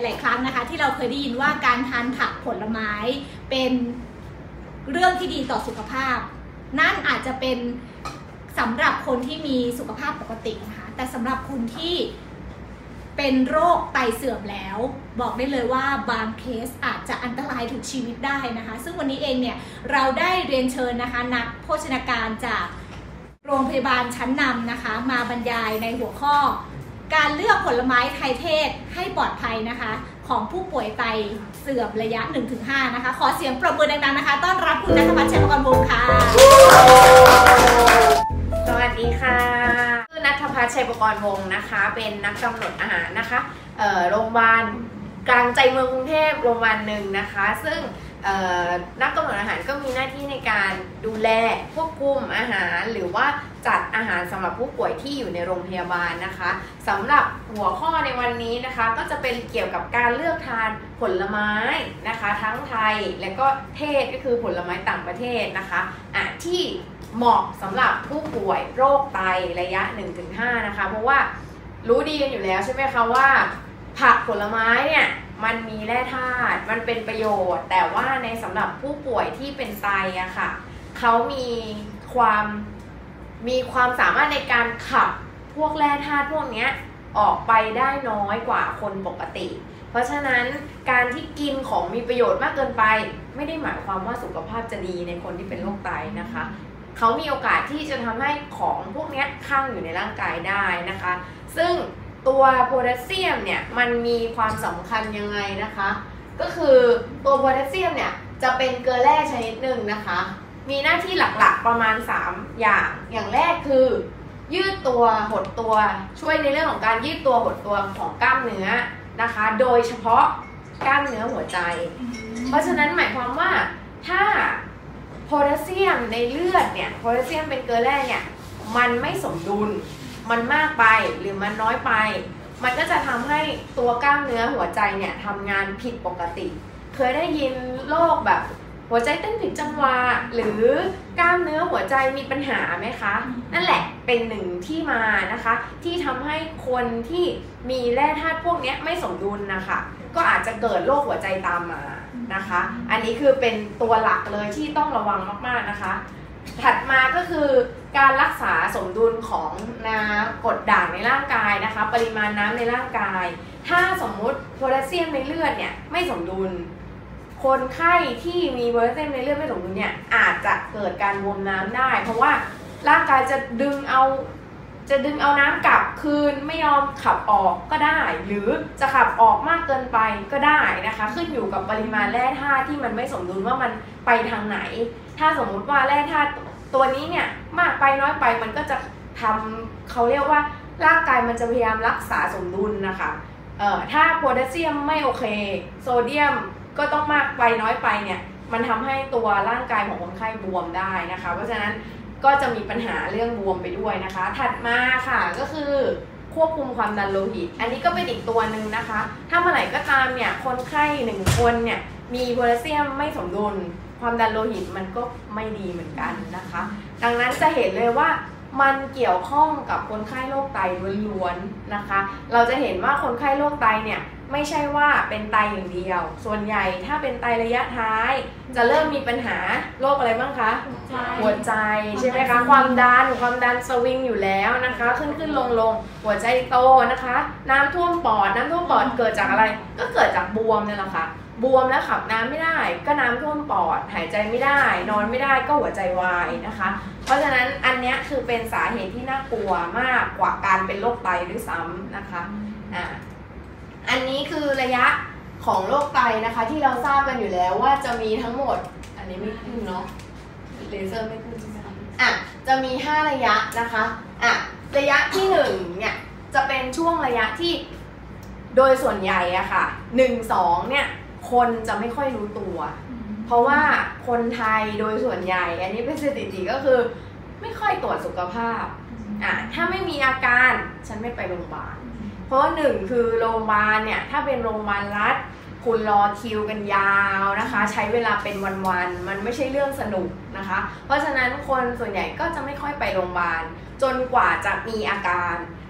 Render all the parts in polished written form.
ลายๆครั้งนะคะที่เราเคยได้ยินว่าการทานผักผลไม้เป็นเรื่องที่ดีต่อสุขภาพนั่นอาจจะเป็นสำหรับคนที่มีสุขภาพปกตินะคะแต่สำหรับคุณที่เป็นโรคไตเสื่อมแล้วบอกได้เลยว่าบางเคสอาจจะอันตรายถึงชีวิตได้นะคะซึ่งวันนี้เองเนี่ยเราได้เรียนเชิญนะคะนักโภชนาการจากโรงพยาบาลชั้นนำนะคะมาบรรยายในหัวข้อการเลือกผลไม้ไทยเทศให้ปลอดภัยนะคะของผู้ป่วยไตเสื่อมระยะ 1-5 นะคะขอเสียงปรบมือดังๆนะคะต้อนรับคุณณัฐพัฒน์ ชัยประกรณ์วงศ์ค่ะสวัสดีค่ะชื่อณัฐพัฒน์ ชัยประกรณ์วงศ์นะคะเป็นนักกำหนดอาหารนะคะโรงพยาบาลกลางใจเมืองกรุงเทพโรงพยาบาลหนึ่งนะคะซึ่งนักกำหนดอาหารก็มีหน้าที่ในการดูแลควบคุมอาหารหรือว่าจัดอาหารสำหรับผู้ป่วยที่อยู่ในโรงพยาบาลนะคะสำหรับหัวข้อในวันนี้นะคะก็จะเป็นเกี่ยวกับการเลือกทานผลไม้นะคะทั้งไทยและก็เทศก็คือผลไม้ต่างประเทศนะคะที่เหมาะสำหรับผู้ป่วยโรคไตระยะ 1-5 นะคะเพราะว่ารู้ดีกันอยู่แล้วใช่ไหมคะว่าผักผลไม้เนี่ยมันมีแร่ธาตุมันเป็นประโยชน์แต่ว่าในสำหรับผู้ป่วยที่เป็นไตอะค่ะเขามีความสามารถในการขับพวกแร่ธาตุพวกนี้ออกไปได้น้อยกว่าคนปกติเพราะฉะนั้นการที่กินของมีประโยชน์มากเกินไปไม่ได้หมายความว่าสุขภาพจะดีในคนที่เป็นโรคไตนะคะเขามีโอกาสที่จะทำให้ของพวกนี้คั่งอยู่ในร่างกายได้นะคะซึ่งตัวโพแทสเซียมเนี่ยมันมีความสำคัญยังไงนะคะก็คือตัวโพแทสเซียมเนี่ยจะเป็นเกลือแร่ชนิดหนึ่งนะคะมีหน้าที่หลักๆประมาณ3อย่างแรกคือยืดตัวหดตัวช่วยในเรื่องของการยืดตัวหดตัวของกล้ามเนื้อนะคะโดยเฉพาะกล้ามเนื้อหัวใจเพราะฉะนั้นหมายความว่าถ้าโพแทสเซียมในเลือดเนี่ยโพแทสเซียมเป็นเกลือแร่เนี่ยมันไม่สมดุลมันมากไปหรือมันน้อยไปมันก็จะทำให้ตัวกล้ามเนื้อหัวใจเนี่ยทำงานผิดปกติเคยได้ยินโรคแบบหัวใจเต้นผิดจังหวะหรือกล้ามเนื้อหัวใจมีปัญหาไหมคะนั่นแหละเป็นหนึ่งที่มานะคะที่ทำให้คนที่มีแร่ธาตุพวกนี้ไม่สมดุลนะคะก็อาจจะเกิดโรคหัวใจตามมานะคะอันนี้คือเป็นตัวหลักเลยที่ต้องระวังมากๆนะคะถัดมาก็คือการรักษาสมดุลของน้ำกรดด่างในร่างกายนะคะปริมาณน้ำในร่างกายถ้าสมมุติโพแทสเซียมในเลือดเนี่ยไม่สมดุลคนไข้ที่มีโพแทสเซียมในเลือดไม่สมดุลเนี่ยอาจจะเกิดการบวมน้ำได้เพราะว่าร่างกายจะดึงเอาน้ำกลับคืนไม่ยอมขับออกก็ได้หรือจะขับออกมากเกินไปก็ได้นะคะขึ้นอยู่กับปริมาณแร่ธาตุที่มันไม่สมดุลว่ามันไปทางไหนถ้าสมมุติว่าแร่ธาตุตัวนี้เนี่ยมากไปน้อยไปมันก็จะทำเขาเรียกว่าร่างกายมันจะพยายามรักษาสมดุลนะคะถ้าโพแทสเซียมไม่โอเคโซเดียมก็ต้องมากไปน้อยไปเนี่ยมันทำให้ตัวร่างกายของคนไข้บวมได้นะคะเพราะฉะนั้นก็จะมีปัญหาเรื่องบวมไปด้วยนะคะถัดมาค่ะก็คือควบคุมความดันโลหิตอันนี้ก็เป็นอีกตัวหนึ่งนะคะถ้าเมื่อไหร่ก็ตามเนี่ยคนไข้1คนเนี่ยมีโพแทสเซียมไม่สมดุลความดันโลหิตมันก็ไม่ดีเหมือนกันนะคะดังนั้นจะเห็นเลยว่ามันเกี่ยวข้องกับคนไข้โรคไตล้วนๆนะคะเราจะเห็นว่าคนไข้โรคไตเนี่ยไม่ใช่ว่าเป็นไตอย่างเดียวส่วนใหญ่ถ้าเป็นไตระยะท้ายจะเริ่มมีปัญหาโรคอะไรบ้างคะหัวใจใช่ไหมคะความดันสวิงอยู่แล้วนะคะขึ้นลงหัวใจโตนะคะน้ำท่วมปอดเกิดจากอะไรก็เกิดจากบวมนี่แหละค่ะบวมแล้วขับน้ำไม่ได้ก็น้ำท่วมปอดหายใจไม่ได้นอนไม่ได้ก็หัวใจวายนะคะเพราะฉะนั้นอันนี้คือเป็นสาเหตุที่น่ากลัวมากกว่าการเป็นโรคไตด้วยซ้ำนะคะอันนี้คือระยะของโรคไตนะคะที่เราทราบกันอยู่แล้วว่าจะมีทั้งหมดอันนี้ไม่ขึ้นเนาะเลเซอร์ไม่ขึ้นใช่ไหมคะจะมี5ระยะนะคะระยะที่1เนี่ยจะเป็นช่วงระยะที่โดยส่วนใหญ่อะค่ะ1-2เนี่ยคนจะไม่ค่อยรู้ตัวเพราะว่าคนไทยโดยส่วนใหญ่อันนี้เป็นสถิติก็คือไม่ค่อยตรวจสุขภาพถ้าไม่มีอาการฉันไม่ไปโรงพยาบาลเพราะ1คือโรงพยาบาลเนี่ยถ้าเป็นโรงพยาบาลรัฐคุณรอคิวกันยาวนะคะใช้เวลาเป็นวันๆมันไม่ใช่เรื่องสนุกนะคะเพราะฉะนั้นคนส่วนใหญ่ก็จะไม่ค่อยไปโรงพยาบาลจนกว่าจะมีอาการ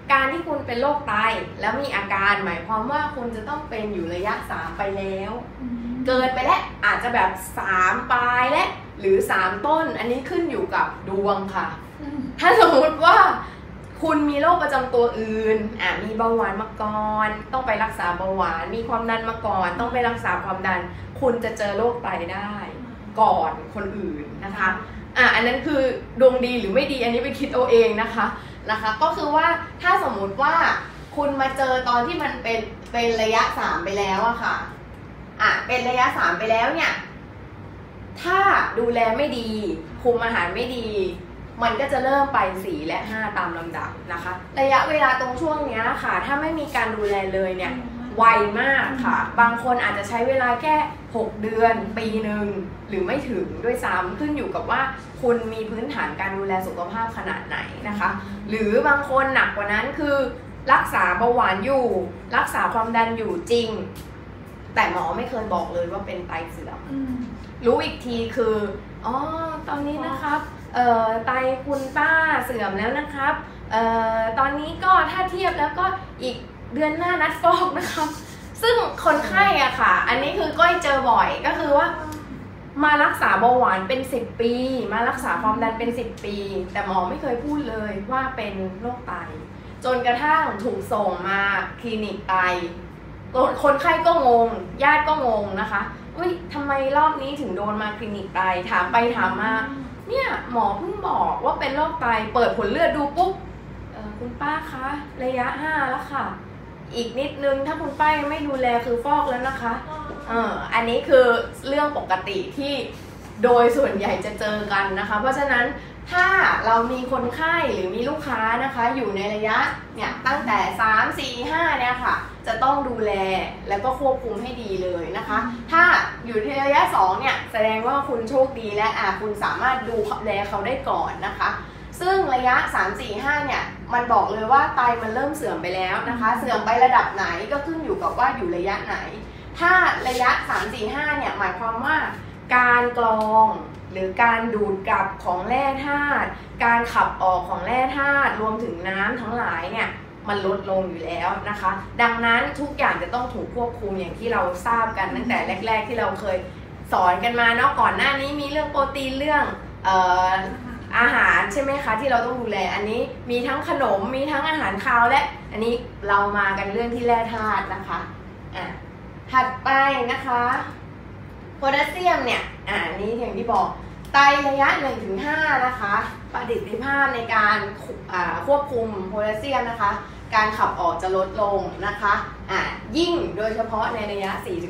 การที่คุณเป็นโรคไตแล้วมีอาการหมายความว่าคุณจะต้องเป็นอยู่ระยะ3ไปแล้วเกินไปแล้วอาจจะแบบ3ปลายและหรือ3ต้นอันนี้ขึ้นอยู่กับดวงค่ะถ้าสมมติว่าคุณมีโรคประจำตัวอื่นมีเบาหวานมาก่อนต้องไปรักษาเบาหวานมีความดันมาก่อนต้องไปรักษาความดันคุณจะเจอโรคไตได้ก่อนคนอื่นนะคะอันนั้นคือดวงดีหรือไม่ดีอันนี้ไปคิดเอาเองนะคะก็คือว่าถ้าสมมุติว่าคุณมาเจอตอนที่มันเป็นระยะ3ไปแล้วอะค่ะเป็นระยะ3ไปแล้วเนี่ยถ้าดูแลไม่ดีคุมอาหารไม่ดีมันก็จะเริ่มไป4และ5ตามลำดับนะคะระยะเวลาตรงช่วงนี้ค่ะถ้าไม่มีการดูแลเลยเนี่ยไวมากค่ะบางคนอาจจะใช้เวลาแค่6เดือนปีหนึ่งหรือไม่ถึงด้วยซ้ำขึ้นอยู่กับว่าคุณมีพื้นฐานการดูแลสุขภาพขนาดไหนนะคะหรือบางคนหนักกว่านั้นคือรักษาเบาหวานอยู่รักษาความดันอยู่จริงแต่หมอไม่เคยบอกเลยว่าเป็นไตเสื่อมรู้อีกทีคือตอนนี้นะครับไตคุณป้าเสื่อมแล้วนะครับตอนนี้ก็ถ้าเทียบแล้วก็อีกเดือนหน้านัดฟอกนะครับซึ่งคนไข้อะค่ะอันนี้คือก้อยเจอบ่อยก็คือว่ามารักษาเบาหวานเป็น10ปีมารักษาความดันเป็น10ปีแต่หมอไม่เคยพูดเลยว่าเป็นโรคไตจนกระทั่งถูกส่งมาคลินิกไตคนไข้ก็งงญาติก็งงนะคะทำไมรอบนี้ถึงโดนมาคลินิกไตถามไปถามมาเนี่ยหมอเพิ่งบอกว่าเป็นโรคไตเปิดผลเลือดดูปุ๊บคุณป้าคะระยะ5แล้วค่ะอีกนิดนึงถ้าคุณป้ายังไม่ดูแลคือฟอกแล้วนะคะอันนี้คือเรื่องปกติที่โดยส่วนใหญ่จะเจอกันนะคะเพราะฉะนั้นถ้าเรามีคนไข้หรือมีลูกค้านะคะอยู่ในระยะเนี่ยตั้งแต่3 4 5เนี่ยค่ะจะต้องดูแลแล้วก็ควบคุมให้ดีเลยนะคะถ้าอยู่ในระยะ2เนี่ยแสดงว่าคุณโชคดีและคุณสามารถดูแลเขาได้ก่อนนะคะซึ่งระยะ3 4 5เนี่ยมันบอกเลยว่าไตมันเริ่มเสื่อมไปแล้วนะคะเสื่อมไประดับไหนก็ขึ้นอยู่กับว่าอยู่ระยะไหนถ้าระยะ3 4 5เนี่ยหมายความว่าการกรองหรือการดูดกลับของแร่ธาตุการขับออกของแร่ธาตุรวมถึงน้ำทั้งหลายเนี่ยมันลดลงอยู่แล้วนะคะดังนั้นทุกอย่างจะต้องถูกควบคุมอย่างที่เราทราบกันตั้งแต่แรกๆที่เราเคยสอนกันมาเนาะก่อนหน้านี้มีเรื่องโปรตีนเรื่องอาหารใช่ไหมคะที่เราต้องดูแลอันนี้มีทั้งขนมมีทั้งอาหารคาวและอันนี้เรามากันเรื่องที่แร่ธาตุนะคะถัดไปนะคะโพแทสเซียมเนี่ยนี้อย่างที่บอกไตระยะ 1-5 นะคะประสิทธิภาพในการควบคุมโพแทสเซียมนะคะการขับออกจะลดลงนะคะยิ่งโดยเฉพาะในระยะ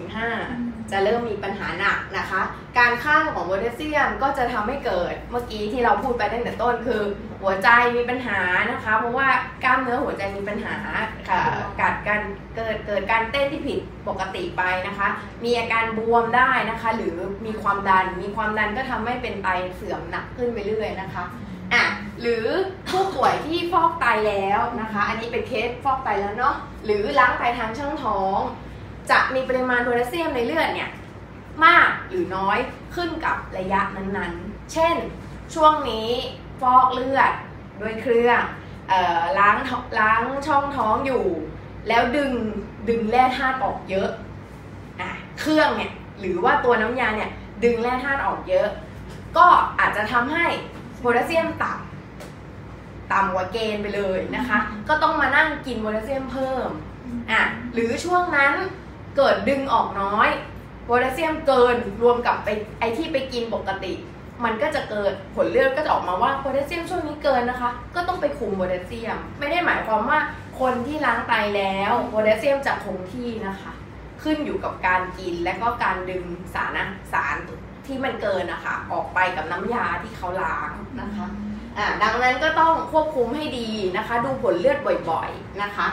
4-5 จะเริ่มมีปัญหาหนักนะคะการข้างของโพแทสเซียมก็จะทำให้เกิดเมื่อกี้ที่เราพูดไปตั้งแต่ต้นคือหัวใจมีปัญหานะคะเพราะว่ากล้ามเนื้อหัวใจมีปัญหาเกิดการเต้นที่ผิดปกติไปนะคะมีอาการบวมได้นะคะหรือมีความดันก็ทำให้เป็นไตเสื่อมหนักขึ้นไปเรื่อยนะคะหรือผู้ป่วยที่ฟอกไตแล้วนะคะอันนี้เป็นเคสฟอกไตแล้วเนาะหรือล้างไตทางช่องท้องจะมีปริมาณโพแทสเซียมในเลือดเนี่ยมากหรือน้อยขึ้นกับระยะนั้นๆเช่นช่วงนี้ฟอกเลือดด้วยเครื่องล้างช่องท้องอยู่แล้วดึงแร่ธาตุออกเยอะเครื่องเนี่ยหรือว่าตัวน้ำยาเนี่ยดึงแร่ธาตุออกเยอะก็อาจจะทำให้โพแทสเซียมต่ำกว่าเกณฑ์ไปเลยนะคะก็ต้องมานั่งกินโพแทสเซียมเพิ่มหรือช่วงนั้นเกิดดึงออกน้อยโพแทสเซียมเกินรวมกับไอที่ไปกินปกติมันก็จะเกิดผลเลือดก็จะออกมาว่าโพแทสเซียมช่วงนี้เกินนะคะก็ต้องไปคุมโพแทสเซียมไม่ได้หมายความว่าคนที่ล้างไตแล้วโพแทสเซียมจะคงที่นะคะขึ้นอยู่กับการกินและก็การดึงสารที่มันเกินนะคะออกไปกับน้ำยาที่เขาล้างนะคะดังนั้นก็ต้องควบคุมให้ดีนะคะดูผลเลือดบ่อยๆนะคะ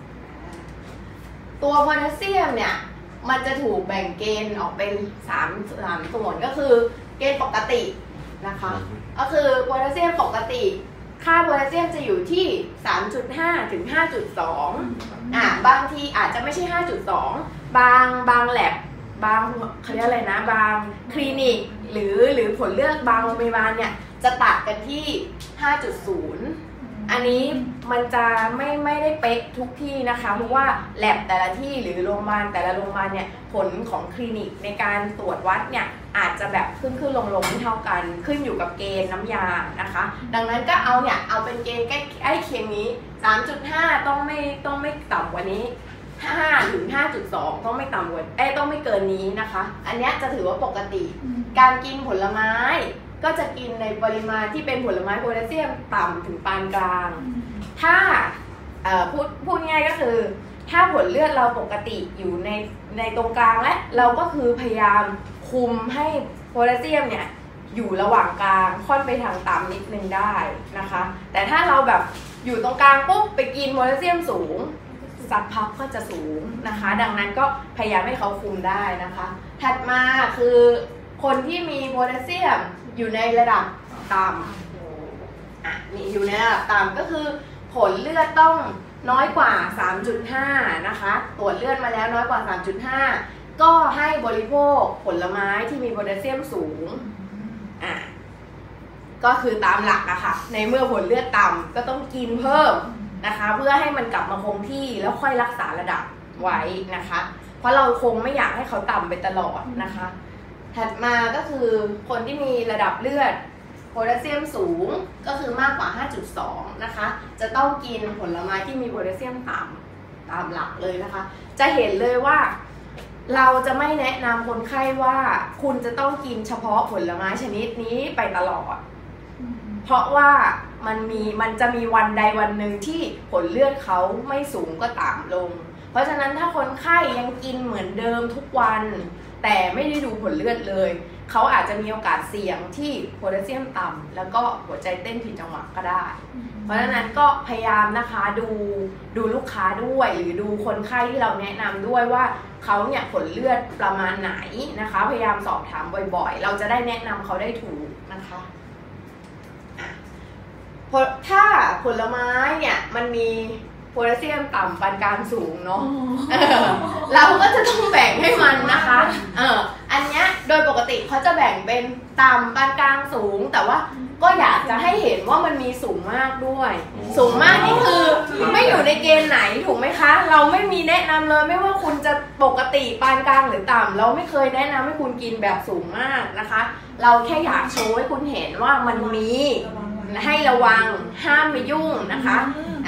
ตัวโพแทสเซียมเนี่ยมันจะถูกแบ่งเกณฑ์ออกเป็น3ส่วนก็คือเกณฑ์ปกตินะคะก็คือโพแทสเซียมปกติค่าโพแทสเซียมจะอยู่ที่ 3.5 ถึง 5.2 บางทีอาจจะไม่ใช่ 5.2 บางแลบบางเขาเรียกอะไรนะบางคลินิกหรือผลเลือดบางโรงพยาบาลเนี่ยจะตัดกันที่ 5.0 อันนี้มันจะไม่ได้เป๊ะทุกที่นะคะเพราะว่าแลบแต่ละที่หรือโรงพยาบาลแต่ละโรงพยาบาลเนี่ยผลของคลินิกในการตรวจวัดเนี่ยอาจจะแบบขึ้นลงไม่เท่ากันขึ้นอยู่กับเกณฑ์น้ำยานะคะดังนั้นก็เอาเป็นเกณฑ์ใกล้เคียงนี้ 3.5 ต้องไม่ต่ำกว่านี้5 ถึง 5.2 ต้องไม่ต่ำกว่าต้องไม่เกินนี้นะคะอันนี้จะถือว่าปกติการกินผลไม้ก็จะกินในปริมาณที่เป็นผลไม้โพแทสเซียมต่ำถึงปานกลางถ้าพูดง่ายก็คือถ้าผลเลือดเราปกติอยู่ในตรงกลางและเราก็คือพยายามคุมให้โพแทสเซียมเนี่ยอยู่ระหว่างกลางค่อนไปทางต่ำนิดนึงได้นะคะแต่ถ้าเราแบบอยู่ตรงกลางปุ๊บไปกินโพแทสเซียมสูงสักพักก็จะสูงนะคะดังนั้นก็พยายามให้เขาคุมได้นะคะถัดมาคือคนที่มีโพแทสเซียมอยู่ในระดับต่ำนี่อยู่ในระดับต่ำก็คือผลเลือดต้องน้อยกว่า 3.5 นะคะตรวจเลือดมาแล้วน้อยกว่า 3.5 ก็ให้บริโภคผลไม้ที่มีโพแทสเซียมสูงก็คือตามหลักนะคะในเมื่อผลเลือดต่ำก็ต้องกินเพิ่มนะคะเพื่อให้มันกลับมาคงที่แล้วค่อยรักษาระดับไว้นะคะเพราะเราคงไม่อยากให้เขาต่ำไปตลอดนะคะถัดมาก็คือคนที่มีระดับเลือดโพแทสเซียมสูงก็คือมากกว่า 5.2 นะคะจะต้องกินผลไม้ที่มีโพแทสเซียมต่ำตามหลักเลยนะคะจะเห็นเลยว่าเราจะไม่แนะนำคนไข้ว่าคุณจะต้องกินเฉพาะผลไม้ชนิดนี้ไปตลอดเพราะว่ามันจะมีวันใดวันหนึ่งที่ผลเลือดเขาไม่สูงก็ต่ำลงเพราะฉะนั้นถ้าคนไข้ยังกินเหมือนเดิมทุกวันแต่ไม่ได้ดูผลเลือดเลยเขาอาจจะมีโอกาสเสี่ยงที่โพแทสเซียมต่ำแล้วก็หัวใจเต้นผิดจังหวะก็ได้เพราะฉะนั้นก็พยายามนะคะดูลูกค้าด้วยหรือดูคนไข้ที่เราแนะนำด้วยว่าเขาเนี่ยผลเลือดประมาณไหนนะคะพยายามสอบถามบ่อยๆเราจะได้แนะนำเขาได้ถูกนะคะถ้าผลไม้เนี่ยมันมีโพแทสเซียมต่ำปานกลางสูงเนาะเราก็จะต้องแบ่งให้มันนะคะอันเนี้ยโดยปกติเขาจะแบ่งเป็นต่ำปานกลางสูงแต่ว่าก็อยากจะให้เห็นว่ามันมีสูงมากด้วยสูงมากนี่คือไม่อยู่ในเกณฑ์ไหนถูกไหมคะเราไม่มีแนะนำเลยไม่ว่าคุณจะปกติปานกลางหรือต่ำเราไม่เคยแนะนำให้คุณกินแบบสูงมากนะคะเราแค่อยากโชว์ให้คุณเห็นว่ามันมีให้ระวังห้ามไปยุ่งนะคะ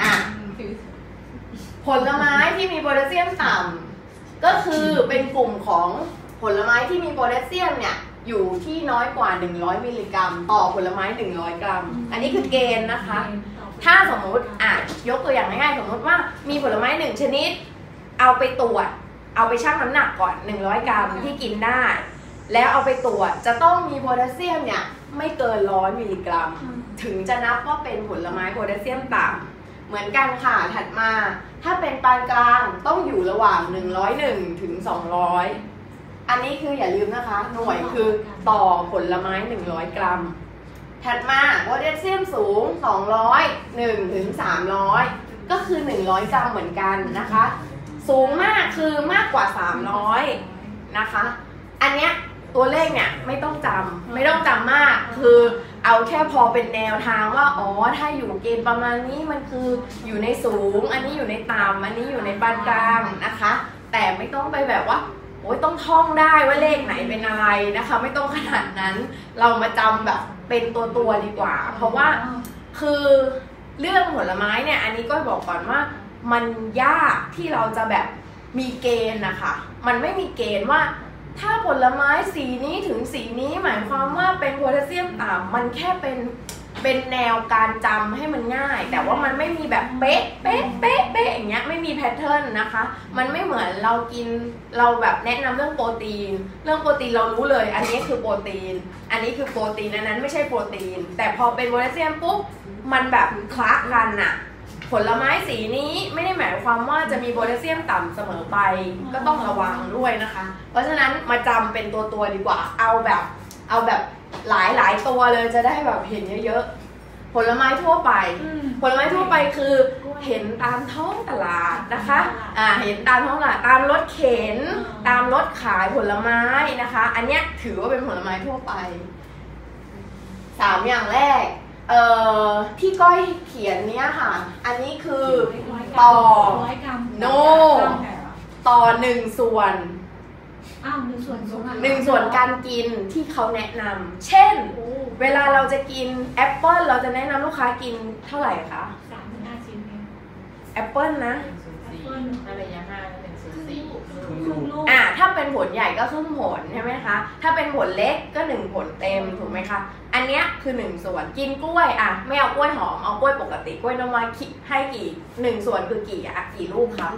ผลไม้ที่มีโพแทสเซียมต่ำก็คือเป็นกลุ่มของผลไม้ที่มีโพแทสเซียมเนี่ยอยู่ที่น้อยกว่า100มิลลิกรัมต่อผลไม้100กรัมอันนี้คือเกณฑ์นะคะถ้าสมมุติยกตัวอย่างง่ายๆสมมติว่ามีผลไม้1ชนิดเอาไปตรวจเอาไปชั่งน้ำหนักก่อน100กรัมที่กินได้แล้วเอาไปตรวจจะต้องมีโพแทสเซียมเนี่ยไม่เกิน100มิลลิกรัมถึงจะนับว่าเป็นผลไม้โพแทสเซียมต่ำเหมือนกันค่ะถัดมาถ้าเป็นปานกลางต้องอยู่ระหว่าง101ถึง200อันนี้คืออย่าลืมนะคะหน่วยคือต่อผลไม้100กรัมถัดมาโพแทสเซียมสูง201ถึง300ก็คือ100กรัมเหมือนกันนะคะสูงมากคือมากกว่า300นะคะอันเนี้ยตัวเลขเนี่ยไม่ต้องจำมากคือเอาแค่พอเป็นแนวทางว่าอ๋อถ้าอยู่เกณฑ์ประมาณนี้มันคืออยู่ในสูงอันนี้อยู่ในต่ำอันนี้อยู่ในปานกลางนะคะแต่ไม่ต้องไปแบบว่าโอ้ยต้องท่องได้ว่าเลขไหนเป็นอะไรนะคะไม่ต้องขนาดนั้นเรามาจำแบบเป็นตัวดีกว่าเพราะว่าคือเรื่องผลไม้เนี่ยอันนี้ก็บอกก่อนว่ามันยากที่เราจะแบบมีเกณฑ์นะคะมันไม่มีเกณฑ์ว่าถ้าผลไม้สีนี้ถึงสีนี้หมายความว่าเป็นโพแทสเซียมต่ำมันแค่เป็นแนวการจำให้มันง่ายแต่ว่ามันไม่มีแบบเป๊ะอย่างเงี้ยไม่มีแพทเทิร์นนะคะมันไม่เหมือนเรากินเราแบบแนะนำเรื่องโปรตีนเรารู้เลยอันนี้คือโปรตีนอันนี้คือโปรตีนอันนั้นไม่ใช่โปรตีนแต่พอเป็นโพแทสเซียมปุ๊บมันแบบคละกันอะผลไม้สีนี้ไม่ได้หมายความว่าจะมีโพแทสเซียมต่ำเสมอไปก็ต้องระวังด้วยนะคะเพราะฉะนั้นมาจำเป็นตัวดีกว่าเอาแบบหลายตัวเลยจะได้แบบเห็นเยอะๆผลไม้ทั่วไปคือเห็นตามท้องตลาดนะคะเห็นตามท้องตลาดตามรถเข็นตามรถขายผลไม้นะคะอันเนี้ยถือว่าเป็นผลไม้ทั่วไป3อย่างแรกที่ก้อยเขียนเนี้ยค่ะอันนี้คือต่อโนต่อ1 ส่วน1 ส่วนการกินที่เขาแนะนำเช่นเวลาเราจะกินแอปเปิ้ลเราจะแนะนำลูกค้ากินเท่าไหร่คะ3-5 ชิ้นแอปเปิ้ลนะอะไรอย่าง5เป็น0.4 ถ้าเป็นผลใหญ่ก็ครึ่งผลใช่ไหมคะถ้าเป็นผลเล็กก็1 ผลเต็มถูกไหมคะอันเนี้ยคือ1 ส่วนกินกล้วยไม่เอากล้วยหอมเอากล้วยปกติกล้วยน้ำว้าให้กี่1 ส่วนคือกี่ลูกคะ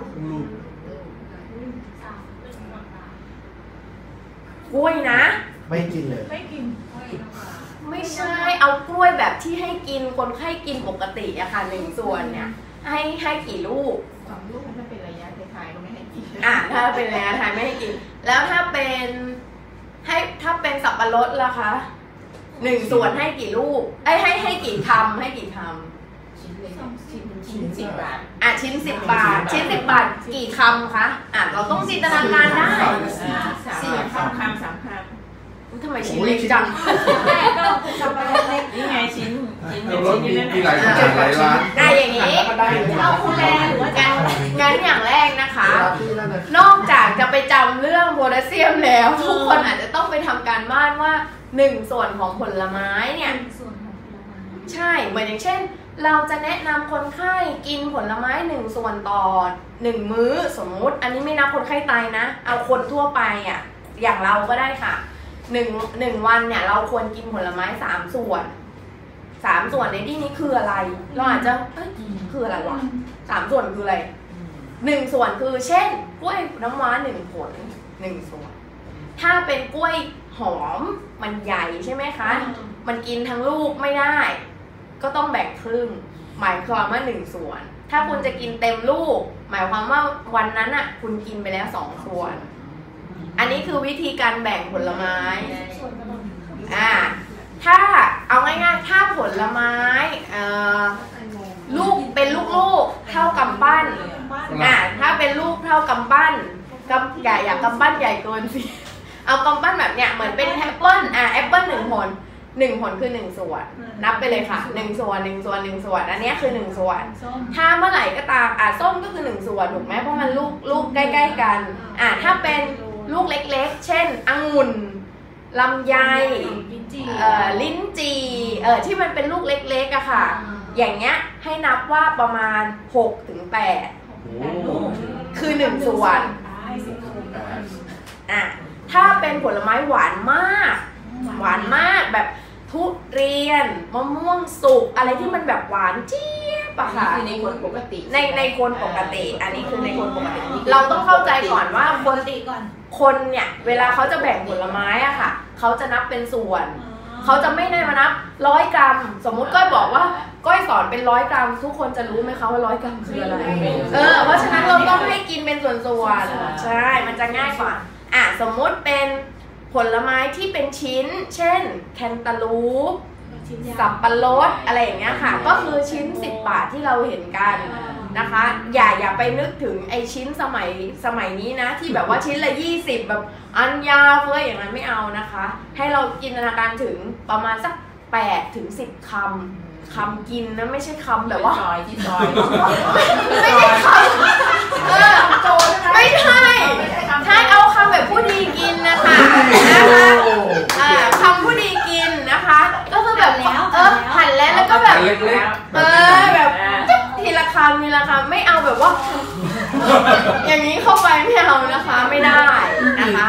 กล้วยนะไม่กินเลยไม่ใช่เอากล้วยแบบที่ให้กินคนไข้กินปกติอะค่ะ1 ส่วนเนี่ยให้กี่ลูก 2 ลูกถ้าเป็นระยะท้ายก็ไม่ให้กินถ้าเป็นระยะท้ายไม่ให้กินแล้วถ้าเป็นสับปะรดล่ะคะ1 ส่วนให้กี่ลูกให้กี่คำชิ้นเล็กชิ้น10 บาทชิ้น10 บาทชิ้น10 บาทกี่คำคะเราต้องจินตนาการได้ 3 คำทำไมชิ้นเล็กจังก็สับปะรดเล็กนี่ไงชิ้นมีหลายขนาดหลายร้านอย่างนี้เอาคุณแลหรือว่างั้นอย่างแรกนะคะนอกจากจะไปจำเรื่องโพแทสเซียมแล้วทุกคนอาจจะต้องไปทำการบ้านว่า1 ส่วนของผลไม้เนี่ยใช่เหมือนอย่างเช่นเราจะแนะนำคนไข้กินผลไม้1 ส่วนต่อ1 มื้อสมมุติอันนี้ไม่นับคนไข้ตายนะเอาคนทั่วไปอย่างเราก็ได้ค่ะ1 วันเนี่ยเราควรกินผลไม้3 ส่วน3 ส่วนในที่นี้คืออะไรเราอาจจะคืออะไรวะ3 ส่วนคืออะไร1 ส่วนคือเช่นกล้วยน้ำว้า1 ผล1 ส่วนถ้าเป็นกล้วยหอมมันใหญ่ใช่ไหมคะมันกินทั้งลูกไม่ได้ก็ต้องแบ่งครึ่งหมายความว่า1 ส่วนถ้าคุณจะกินเต็มลูกหมายความว่าวันนั้นคุณกินไปแล้ว2 ส่วนอันนี้คือวิธีการแบ่งผลไม้ถ้าเอาง่ายๆถ้าผลไม้ลูกเป็นลูกเท่ากำปั้นถ้าเป็นลูกเท่ากำปั้นอย่ากำปั้นใหญ่เกินสิเอากำปั้นแบบเนี้ยเหมือนเป็นแอปเปิ้ลแอปเปิ้ล1 ผล1 ผลคือ1 ส่วนนับไปเลยค่ะ1 ส่วน1 ส่วน1 ส่วนอันนี้คือ1 ส่วนถ้าเมื่อไหร่ก็ตามส้มก็คือ1 ส่วนถูกไหมเพราะมันลูกใกล้ๆกันถ้าเป็นลูกเล็กๆเช่นองุ่นลำไยลิ้นจี่ที่มันเป็นลูกเล็กๆค่ะอย่างเงี้ยให้นับว่าประมาณ6-8ลูกคือ1 ส่วนถ้าเป็นผลไม้หวานมากแบบทุเรียนมะม่วงสุกอะไรที่มันแบบหวานเจี๊ยบค่ะในคนปกติในคนปกติอันนี้คือในคนปกติเราต้องเข้าใจก่อนว่าคนเนี่ยเวลาเขาจะแบ่งผลไม้ค่ะเขาจะนับเป็นส่วนเขาจะไม่ได้มานับ100 กรัมสมมุติก้อยบอกว่าก้อยสอนเป็น100 กรัมทุกคนจะรู้ไหมคะว่า100 กรัมคืออะไรเพราะฉะนั้นเราต้องให้กินเป็นส่วนใช่มันจะง่ายกว่าสมมุติเป็นผลไม้ที่เป็นชิ้นเช่นแคนตาลูปสับปะรดอะไรอย่างเงี้ยค่ะก็คือชิ้น10 บาทที่เราเห็นกันนะคะอย่าไปนึกถึงไอชิ้นสมัยนี้นะที่แบบว่าชิ้นละ20แบบอันยาเฟ้ยอย่างนั้นไม่เอานะคะให้เราจินตนาการถึงประมาณสัก8-10 คำกินนะไม่ใช่คำแบบว่าที่ซอยไม่ใช่คำไม่ใช่ถ้าเอาคำแบบผู้ดีกินนะคะคำผู้ดีกินนะคะก็คือแบบหั่นแล้วก็แบบแบบทีละคำไม่เอาแบบว่าอย่างนี้เข้าไปไม่เอานะคะไม่ได้นะคะ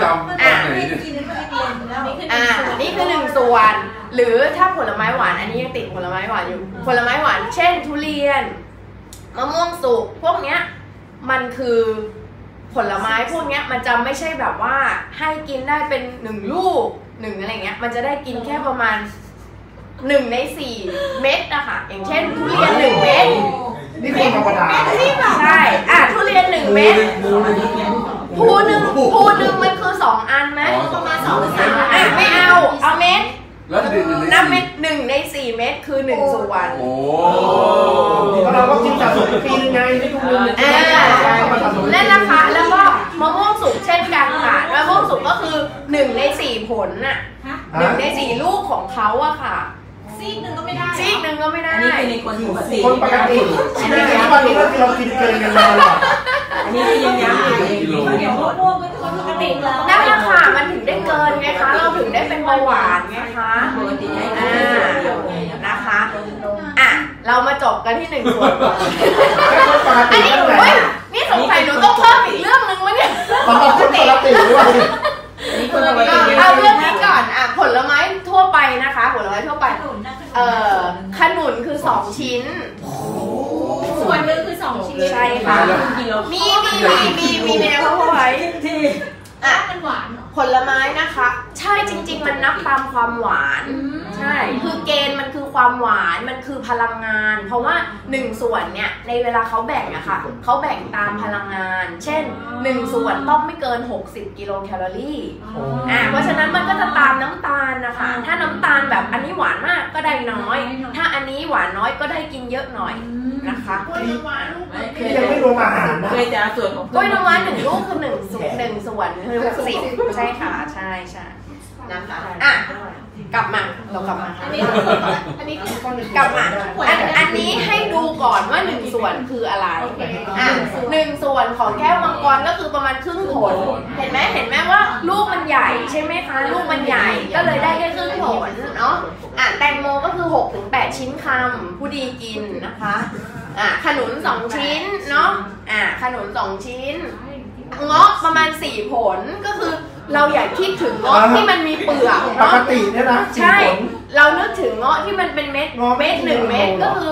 นี่คือ1 ส่วนหรือถ้าผลไม้หวานอันนี้ยังติดผลไม้หวานอยู่ผลไม้หวานเช่นทุเรียนมะม่วงสุกพวกเนี้ยมันคือผลไม้พวกเนี้ยมันจะไม่ใช่แบบว่าให้กินได้เป็น1 ลูก1อะไรเงี้ยมันจะได้กินแค่ประมาณ1 ใน 4 เม็ดนะคะอย่างเช่นทุเรียน1 เม็ดนี่คือธรรมดาใช่ทุเรียน1 เม็ดภูหนึ่งมันคือ2 อันไหมประมาณ2-3ไม่เอาเม็ดนับเม็ด1 ใน 4 เม็ดคือ1 ส่วนเราก็กินสะสมปีนึงไงไม่ทุกนึงนั่นนะคะแล้วก็มะม่วงสุกเช่นกันค่ะมะม่วงสุกก็คือ1 ใน 4 ผล1 ใน 4 ลูกของเขาอะค่ะซีกหนึ่งก็ไม่ได้ซีกหนึ่งก็ไม่ได้อันนี้เป็นคนปกติคนปกติอันนี้วันนี้ก็คือเรากินเกินกันมาตลอดอันนี้คือยังยังอยู่เดี๋ยวม่วงเป็นคนปกติแล้วนั่นแหละค่ะมันถึงได้เกินไงคะเราถึงได้เป็นเบาหวานไงคะปกติให้นะคะอ่ะเรามาจบกันที่1 ส่วนก่อนคนปกติอันนี้เท่าหนูไหร่นี่สงสัยหนูต้องเพิ่มอีกเรื่องนึงวะเนี่ยสำหรับคนปกติด้วยอันนี้คนปกติเอาเรื่องนี้ก่อนอ่ะผลไม้ทั่วไปนะคะผลไม้ทั่วไปขนุนคือ2 ชิ้นส่วนหนึ่งคือ2 ชิ้นใช่ค่ะมีในข้าวไว้อ่ะมันหวานเหรอผลไม้นะคะ ใช่จริงๆมันนับตามความหวานใช่คือเกณฑ์มันคือความหวานมันคือพลังงาน เพราะว่า1 ส่วนเนี่ยในเวลาเขาแบ่งอะค่ะเขาแบ่งตามพลังงาน เช่น1 ส่วนต้องไม่เกิน60 กิโลแคลอรี่เพราะฉะนั้นมันก็จะตามน้ำตาลนะคะถ้าน้ำตาลแบบอันนี้หวานมากก็ได้น้อย ถ้าอันนี้หวานน้อยก็ได้กินเยอะหน่อยนะคะกล้วยน้ำว้านี่ยังไม่รวมอาหารนะเคยจะส่วนของกล้วยน้ำว้า1 ลูกคือ1 ส่วนคือ60ใช่ค่ะใช่นะคะอ่ะกลับมาเรากลับมาอันนี้คือกลับมาอันนี้ให้ดูก่อนว่า1 ส่วนคืออะไรอ่ะ1 ส่วนของแก้วมังกรก็คือประมาณครึ่งผลเห็นไหมว่าลูกมันใหญ่ใช่ไหมคะลูกมันใหญ่ก็เลยได้แค่ครึ่งผลเนาะอ่ะแตงโมก็คือ6-8 ชิ้นคำผู้ดีกินนะคะขนุน2 ชิ้นเนาะขนุน2 ชิ้นเงาะประมาณ4 ผลก็คือเราอย่าคิดถึงเงาะที่มันมีเปลือกปเนาะกติเนี่ยนะใช่เรานึกถึงเงาะที่มันเป็นเม็ด1 เม็ดก็คือ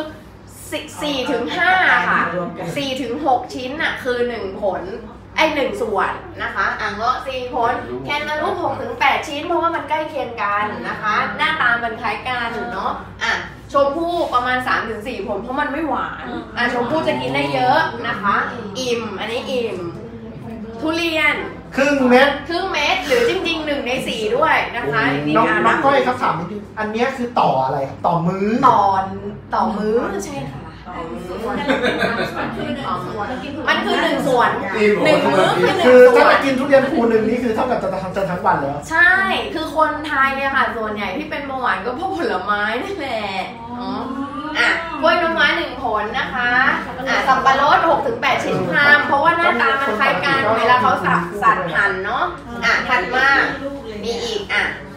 4-5 ค่ะ4-6 ชิ้นอ่ะคือ1 ผล1 ส่วนนะคะเงาะ4 ผลแคนตาลูป6-8 ชิ้นเพราะว่ามันใกล้เคียงกันนะคะหน้าตามันคล้ายกันเนาะชมพู่ประมาณ 3-4 ผลเพราะมันไม่หวานชมพู่จะกินได้เยอะนะคะอิ่มอันนี้อิ่มทุเรียนครึ่งเม็ดหรือจริงๆ1 ใน 4ด้วยนะคะน้องก้อยครับถามนิดนึงอันนี้คือต่ออะไรต่อมื้อต่อมื้อใช่ค่ะมันคือ1 ส่วน1 มื้อคือถ้าจะกินทุเรียนภูนึงนี่คือเท่ากับจะทั้งวันแล้วใช่คือคนไทยเนี่ยค่ะส่วนใหญ่ที่เป็นเบาหวานก็เพราะผลไม้นี่แหละกล้วยน้ำว้า1 ผลนะคะสับปะรด6-8 ชิ้นคำเพราะว่าหน้าตามันคล้ายกันเวลาเขาสับหั่นเนาะถัดมามีอีก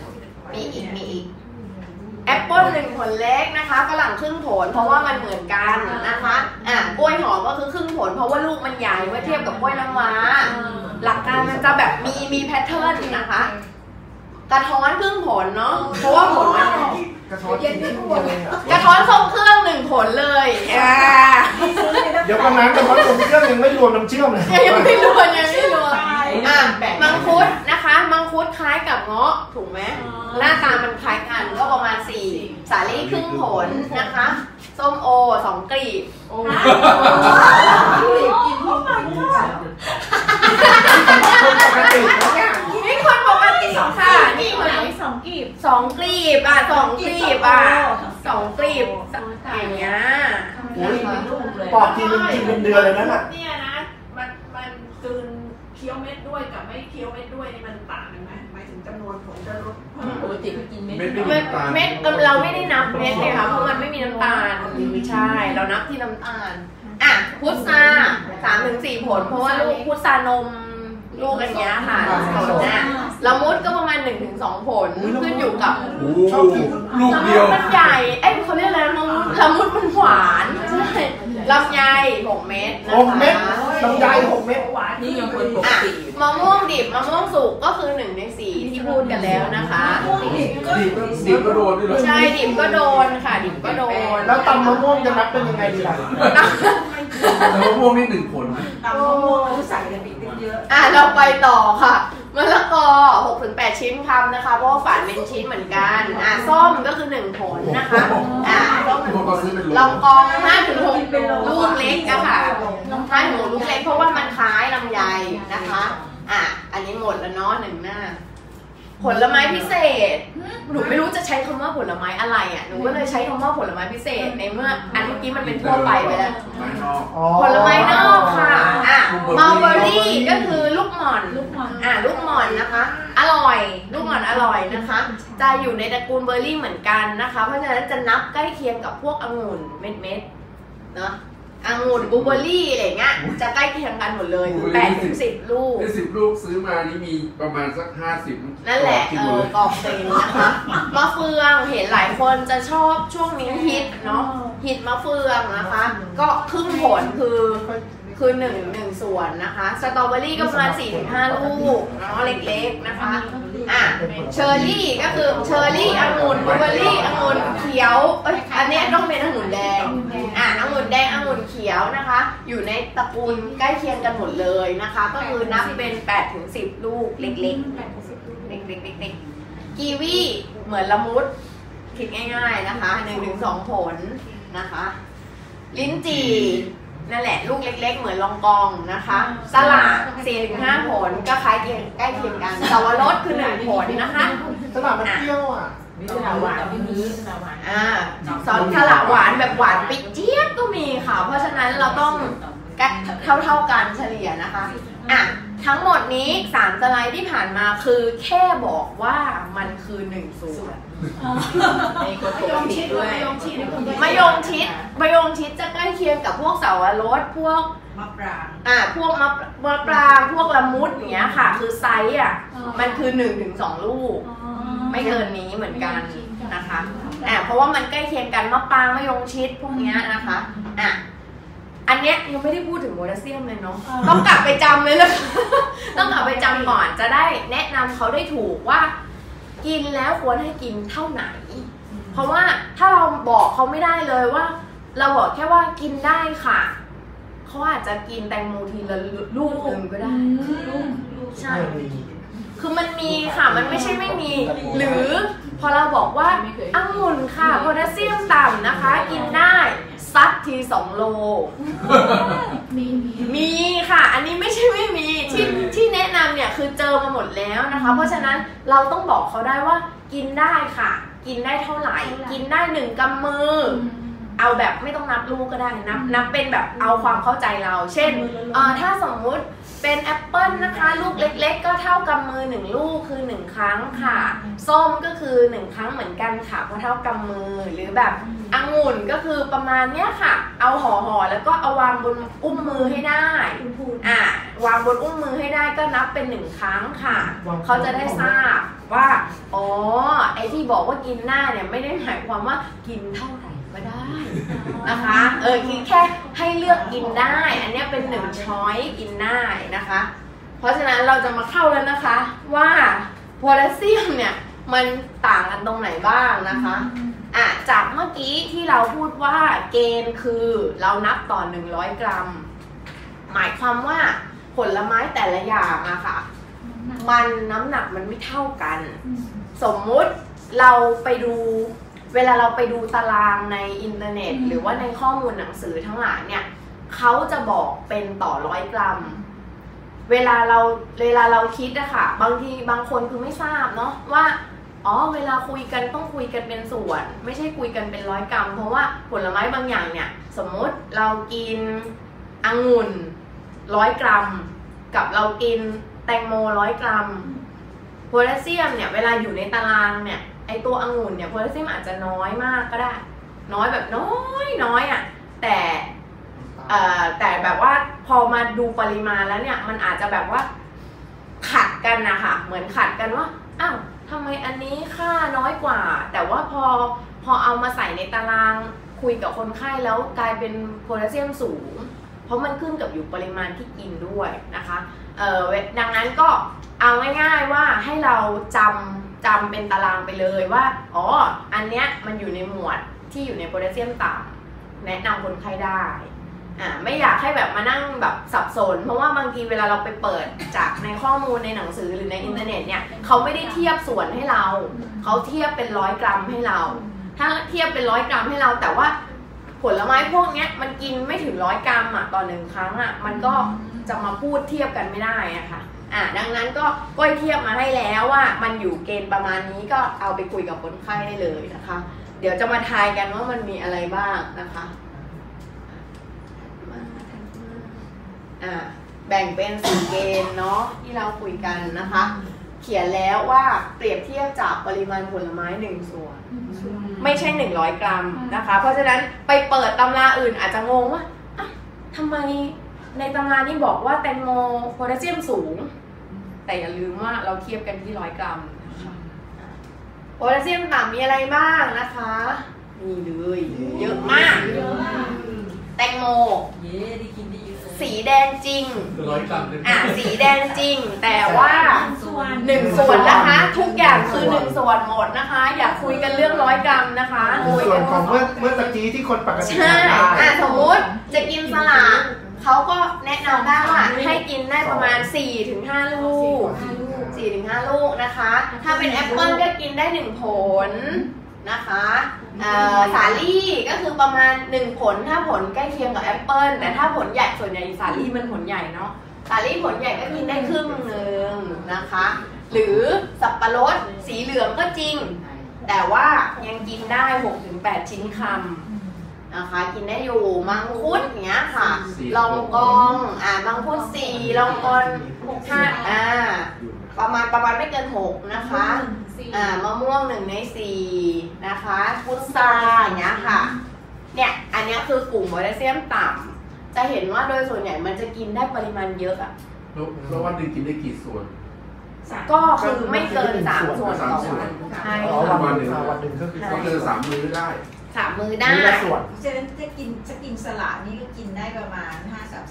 แอปเปิ้ล1 ผลเล็กนะคะฝรั่งครึ่งผลเพราะว่ามันเหมือนกันนะคะกล้วยหอมก็คือครึ่งผลเพราะว่าลูกมันใหญ่เมื่อเทียบกับกล้วยน้ำว้าหลักการมันจะแบบมีแพทเทิร์นนะคะกระท้อนครึ่งผลเนาะเพราะว่าผลมันกระท้อนกินครึ่งเดียวเองอะกระท้อนทรงเครื่อง1 ผลเลยเดี๋ยวกันนั้นกระท้อนทรงเครื่องยังไม่รวมน้ำเชื่อมเลยยังไม่รวมมังคุดนะคะมังคุดคล้ายกับเงาะถูกไหมหน้าตามันคล้ายกันก็ประมาณ4สาลี่ครึ่งผลนะคะส้มโอ2 กลีบนี่คนปกติค่ะนี่คน 2 กลีบ 2 กลีบ2 กลีบ2 กลีบอย่างเงี้ยปอกทีนึงกินเป็นเดือนเลยนะเนี่ยนะมันกลืนเคี้ยวเม็ดด้วยกับไม่เคี้ยวเม็ดด้วยนี่มันต่างกันไหมหมายถึงจำนวนผลจะลดปกติก็กินเม็ดเราไม่ได้นับเม็ดเลยค่ะเพราะมันไม่มีน้ำตาลใช่เรานับที่น้ำตาลพุทรา3-4 ผลเพราะว่าลูกพุทรานมลูกอันเนี้ยค่ะละมุดก็ประมาณ1-2 ผลขึ้นอยู่กับลูกเดียวมันใหญ่เขาเรียกอะไรละมุดมันหวานใช่ลำไย6 เม็ดลำไย6 เม็ดนี่ยังคนปกติมะม่วงดิบมะม่วงสุกก็คือ1 ใน 4ที่พูดกันแล้วนะคะดิบก็โดนด้วยใช่ดิบก็โดนค่ะดิบก็โดนแล้วตำมะม่วงจะนับเป็นยังไงดีล่ะมะม่วงนี่1 ผลตำมะม่วงใส่กันอีกเยอะเราไปต่อค่ะมะละกอ6-8 ชิ้นคำนะคะเพราะว่าฝานเป็นชิ้นเหมือนกันส้มก็คือ1 ผลนะคะลองกอง5-6 ลูกเล็กอะค่ะ5-6 ลูกเล็กเพราะว่ามันคล้ายลำไยนะคะอันนี้หมดแล้วเนาะ1 หน้าผลไม้พิเศษหนูไม่รู้จะใช้คำว่าผลไม้อะไรอ่ะหนูก็เลยใช้คำว่าผลไม้พิเศษในเมื่ออันเมื่อกี้มันเป็นทั่วไปแล้วผลไม้นอกค่ะมัลเบอรี่ก็คือลูกหม่อนลูกหม่อนนะคะอร่อยลูกหม่อนอร่อยนะคะจะอยู่ในตระกูลเบอร์รี่เหมือนกันนะคะเพราะฉะนั้นจะนับใกล้เคียงกับพวกองุ่นเม็ดเนาะองุ่นบลูเบอร์รี่อะไรเงี้ยจะใกล้เคียงกันหมดเลย8-10 ลูก 10 ลูกซื้อมานี่มีประมาณสัก50 นั่นแหละกอกเต็มนะคะมะเฟืองเห็นหลายคนจะชอบช่วงนี้ฮิตเนาะฮิตมะเฟืองนะคะก็ครึ่งผลคือหนึ่งส่วนนะคะสตรอเบอรี่ก็ประมาณ 4-5 ลูกเนาะเล็กๆนะคะเชอร์รี่ก็คือเชอร์รี่องุ่นบลูเบอร์รี่องุ่นเขียวอันนี้ต้องเป็นองุ่นแดงองุ่นแดงองุ่นเขียวนะคะอยู่ในตระกูลใกล้เคียงกันหมดเลยนะคะก็คือนับเป็น 8-10 ลูกเล็กๆกีวีเหมือนละมุดคิดง่ายๆนะคะ 1-2 ผลนะคะลิ้นจี่นั่นแหละลูกเล็กๆเหมือนลองกองนะคะสละ4-5 ผลก็คล้ายเคียงใกล้เคียงกันสวรสคือ1 ผลนะคะสละมันเปรี้ยวนี่สละหวานไม่มีสละหวานซอสสละหวานแบบหวานปิ๊กเจี๊ยบก็มีค่ะเพราะฉะนั้นเราต้องเท่ากันเฉลี่ยนะคะทั้งหมดนี้3สไลด์ที่ผ่านมาคือแค่บอกว่ามันคือ1 ส่วนในคนปกติด้วยมะยงชิดจะใกล้เคียงกับพวกเสาวรสพวกมะปรางพวกมะปรางพวกละมุดอย่างเงี้ยค่ะคือไซส์มันคือ 1-2 ลูกไม่เกินนี้เหมือนกันนะคะเพราะว่ามันใกล้เคียงกันมะปรางมะยงชิดพวกเนี้ยนะคะอันเนี้ยยังไม่ได้พูดถึงโพแทสเซียมเลยเนาะต้องกลับไปจำเลยนะต้องกลับไปจำก่อนจะได้แนะนำเขาได้ถูกว่ากินแล้วควรให้กินเท่าไหนเพราะว่าถ้าเราบอกเขาไม่ได้เลยว่าเราบอกแค่ว่ากินได้ค่ะเขาอาจจะกินแตงโมทีละลูกนึงก็ได้ใช่คือมันมีค่ะมันไม่ใช่ไม่มีหรือพอเราบอกว่าองุ่นค่ะโพแทสเซียมต่ำนะคะกินได้ซัดที2 โลมีค่ะอันนี้ไม่ใช่ไม่มีที่แนะนำเนี่ยคือเจอมาหมดแล้วนะคะเพราะฉะนั้นเราต้องบอกเขาได้ว่ากินได้ค่ะกินได้เท่าไหร่กินได้1 กำมือเอาแบบไม่ต้องนับลูกก็ได้นับเป็นแบบเอาความเข้าใจเราเช่นถ้าสมมุติเป็นแอปเปิ้ลนะคะลูกเล็กๆก็เท่ากำมือ1 ลูกคือ1 ครั้งค่ะส้มก็คือ1 ครั้งเหมือนกันค่ะเพราะเท่ากำมือหรือแบบองุ่นก็คือประมาณเนี้ยค่ะเอาห่อแล้วก็เอาวางบนอุ้มมือให้ได้วางบนอุ้มมือให้ได้ก็นับเป็น1 ครั้งค่ะเขาจะได้ทราบว่าไอที่บอกว่ากินหน้าเนี่ยไม่ได้หมายความว่ากินเท่าไหร่ก็ได้นะคะคือแค่ให้เลือกกินได้อันนี้เป็น1 ช้อยกินได้นะคะเพราะฉะนั้นเราจะมาเข้าแล้วนะคะว่าโพแทสเซียมเนี่ยมันต่างกันตรงไหนบ้างนะคะจากเมื่อกี้ที่เราพูดว่าเกณฑ์คือเรานับต่อ100 กรัมหมายความว่าผลไม้แต่ละอย่างค่ะมันน้ำหนักมันไม่เท่ากันสมมุติเราไปดูเวลาเราไปดูตารางในอินเทอร์เน็ตหรือว่าในข้อมูลหนังสือทั้งหลายเนี่ยเขาจะบอกเป็นต่อ100 กรัมเวลาเราคิดค่ะบางคนคือไม่ทราบเนาะว่าเวลาคุยกันต้องคุยกันเป็นส่วนไม่ใช่คุยกันเป็น100 กรัมเพราะว่าผลไม้บางอย่างเนี่ยสมมติเรากินองุ่น100 กรัมกับเรากินแตงโม100 กรัมโพแทสเซียมเนี่ยเวลาอยู่ในตารางเนี่ยไอตัวองุ่นเนี่ยโพแทสเซียมอาจจะน้อยมากก็ได้น้อยแบบน้อยแต่แบบว่าพอมาดูปริมาณแล้วเนี่ยมันอาจจะแบบว่าขัดกันนะคะเหมือนขัดกันว่าทำไมอันนี้ค่าน้อยกว่าแต่ว่าพอเอามาใส่ในตารางคุยกับคนไข้แล้วกลายเป็นโพแทสเซียมสูงเพราะมันขึ้นกับอยู่ปริมาณที่กินด้วยนะคะดังนั้นก็เอาง่ายๆว่าให้เราจำเป็นตารางไปเลยว่าอันเนี้ยมันอยู่ในหมวดที่อยู่ในโพแทสเซียมต่ำแนะนำคนไข้ได้ไม่อยากให้แบบมานั่งแบบสับสนเพราะว่าบางทีเวลาเราไปเปิดจากในข้อมูลในหนังสือหรือในอินเทอร์เน็ตเนี่ยเขาไม่ได้เทียบส่วนให้เราเขาเทียบเป็น100 กรัมให้เราถ้าเทียบเป็น100 กรัมให้เราแต่ว่าผลไม้พวกนี้มันกินไม่ถึง100 กรัมต่อ1 ครั้งมันก็จะมาพูดเทียบกันไม่ได้ค่ะดังนั้นก็ก้อยเทียบมาให้แล้วว่ามันอยู่เกณฑ์ประมาณนี้ก็เอาไปคุยกับคนไข้ได้เลยนะคะเดี๋ยวจะมาทายกันว่ามันมีอะไรบ้างนะคะแบ่งเป็น4เกณฑ์เนาะที่เราคุยกันนะคะเขียนแล้วว่าเปรียบเทียบจากปริมาณผลไม้1ส่วนไม่ใช่100กรัมนะคะเพราะฉะนั้นไปเปิดตำราอื่นอาจจะงงว่าทำไมในตำรานี้บอกว่าแตงโมโพแทสเซียมสูงแต่อย่าลืมว่าเราเทียบกันที่100 กรัมนะคะโพแทสเซียมต่ำมีอะไรบ้างนะคะนี่เลยเยอะมากแตงโมได้กินได้เยอะสีแดงจริง 100 กรัมเลยสีแดงจริงแต่ว่า1 ส่วนนะคะทุกอย่างคือ1 ส่วนหมดนะคะอย่าคุยกันเรื่อง100 กรัมนะคะส่วนของเมื่อตะกี้ที่คนปกติใช่สมมุติจะกินสลัดเขาก็แนะนำได้ว่าให้กินได้ประมาณ 4-5 ลูก 4-5 ลูกนะคะถ้าเป็นแอปเปิ้ลก็กินได้1 ผลนะคะสาลี่ก็คือประมาณ1 ผลถ้าผลใกล้เคียงกับแอปเปิ้ลแต่ถ้าผลใหญ่ส่วนใหญ่สาลี่มันผลใหญ่เนาะสาลี่ผลใหญ่ก็กินได้ครึ่งนึงนะคะหรือสับปะรดสีเหลืองก็จริงแต่ว่ายังกินได้ 6-8 ชิ้นคำนะคะกินได้อยู่มังคุดอย่างเงี้ยค่ะลองกองมังคุด4ลองกอง5ประมาณไม่เกิน6นะคะมะม่วง1 ใน 4นะคะพุทราอย่างเงี้ยค่ะเนี่ยอันนี้คือกลุ่มโพแทสเซียมต่ำจะเห็นว่าโดยส่วนใหญ่มันจะกินได้ปริมาณเยอะอะแล้ววันหนึ่งกินได้กี่ส่วนก็คือไม่เกิน3 ส่วนต่อวันใช่วันหนึ่งก็คือก็คือ3 มื้อได้ 3 มื้อได้ส่วนฉะนั้นจะกินสลัดนี่ก็กินได้ประมาณ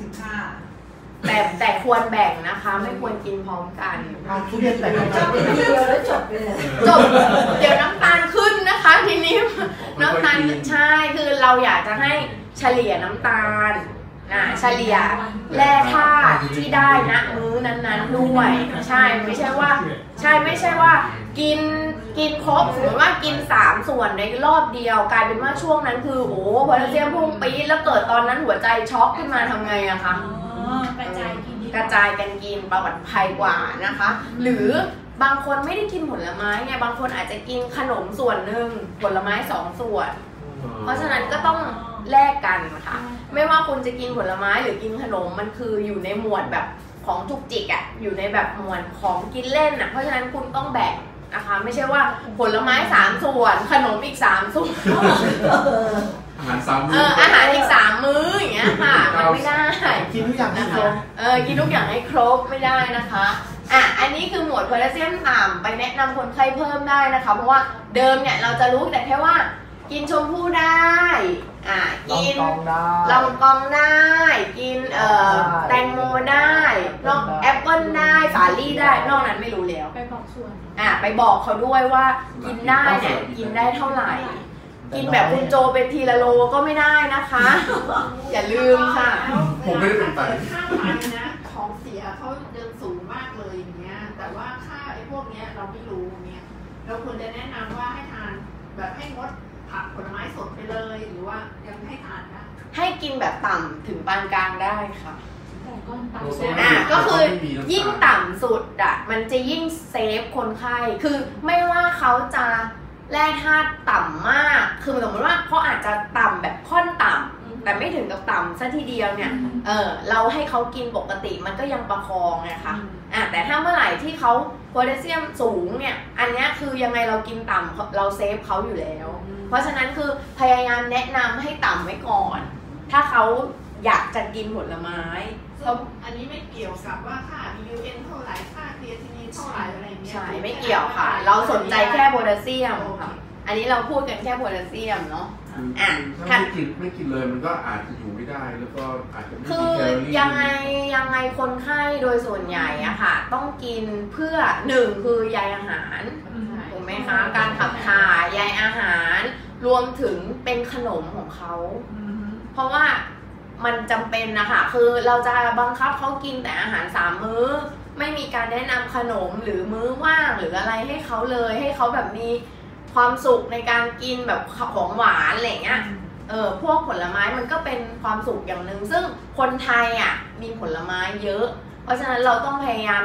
5-35 แต่ควรแบ่งนะคะไม่ควรกินพร้อมกันทุเรียนแต่ชอบกินทีเดียวแล้วจบไปเลยจบเดี๋ยวน้ำตาลขึ้นนะคะทีนี้น้ำตาลใช่คือเราอยากจะให้เฉลี่ยน้ำตาลเฉลี่ยแร่ธาตุที่ได้นะมื้อนั้นๆด้วยใช่ไม่ใช่ว่ากินครบสมมติว่ากิน3 ส่วนในรอบเดียวกลายเป็นว่าช่วงนั้นคือโอ้โพแทสเซียมพุ่งปี๊ดแล้วเกิดตอนนั้นหัวใจช็อกขึ้นมาทำไงอะคะกระจายกันกินปลอดภัยกว่านะคะหรือบางคนไม่ได้กินผลไม้ไงบางคนอาจจะกินขนมส่วนหนึ่งผลไม้2 ส่วนเพราะฉะนั้นก็ต้องแลกกันค่ะไม่ว่าคุณจะกินผลไม้หรือกินขนมมันคืออยู่ในหมวดแบบของจุกจิกอะอยู่ในแบบหมวดของกินเล่นอะเพราะฉะนั้นคุณต้องแบ่งนะคะไม่ใช่ว่าผลไม้3 ส่วนขนมอีก3 ส่วนอาหาร3 มื้ออาหารอีก3 มื้ออย่างเงี้ยค่ะมันไม่ได้กินทุกอย่างให้ครบกินทุกอย่างให้ครบไม่ได้นะคะอันนี้คือหมวดโพแทสเซียมต่ำไปแนะนำคนไข้เพิ่มได้นะคะเพราะว่าเดิมเนี่ยเราจะรู้แต่แค่ว่ากินชมพู่ได้กินลองกองได้กินแตงโมได้นอกแอปเปิ้ลได้สาลี่ได้นอกนั้นไม่รู้แล้วไปบอกส่วนไปบอกเขาด้วยว่ากินได้เนี่ยกินได้เท่าไหร่กินแบบคุณโจเป็นทีละโลก็ไม่ได้นะคะอย่าลืมค่ะผมไม่ได้เป็นไตค่าไฟนะของเสียเขาเดินสูงมากเลยอย่างเงี้ยแต่ว่าค่าไอ้พวกเนี้ยเราไม่รู้เนี่ยเราควรจะแนะนำว่าให้ทานแบบให้งดผักผลไม้สดไปเลยหรือว่ายังให้ทานนะให้กินแบบต่ำถึงปานกลางได้ค่ะก็คือยิ่งต่ำสุดมันจะยิ่งเซฟคนไข้คือไม่ว่าเขาจะแร่ธาตุต่ำมากคือสมมติว่าเขาอาจจะต่ำแบบค่อนต่ำแต่ไม่ถึงกับต่ำซะทีเดียวเนี่ยเราให้เขากินปกติมันก็ยังประคองไงคะแต่ถ้าเมื่อไหร่ที่เขาโพแทสเซียมสูงเนี่ยอันนี้คือยังไงเรากินต่ำเราเซฟเขาอยู่แล้วเพราะฉะนั้นคือพยายามแนะนำให้ต่ำไว้ก่อนถ้าเขาอยากจะกินผลไม้อันนี้ไม่เกี่ยวกับว่าค่า UN เท่าไหร่ค่าครีเอทินินเท่าไหร่อะไรเงี้ยใช่ไม่เกี่ยวค่ะเราสนใจแค่โพแทสเซียมค่ะอันนี้เราพูดกันแค่โพแทสเซียมเนาะถ้าไม่กินเลยมันก็อาจจะอยู่ไม่ได้แล้วก็อาจจะไม่มีแคลอรี่ยังไงคนไข้โดยส่วนใหญ่อะค่ะต้องกินเพื่อ1คือใยอาหารถูกไหมคะการขับถ่ายใยอาหารรวมถึงเป็นขนมของเขาเพราะว่ามันจำเป็นนะคะคือเราจะบังคับเขากินแต่อาหาร3 มื้อไม่มีการแนะนำขนมหรือมื้อว่างหรืออะไรให้เขาเลยให้เขาแบบมีความสุขในการกินแบบของหวานอะไรเงี้ยพวกผลไม้มันก็เป็นความสุขอย่างหนึ่งซึ่งคนไทยมีผลไม้เยอะเพราะฉะนั้นเราต้องพยายามแบบ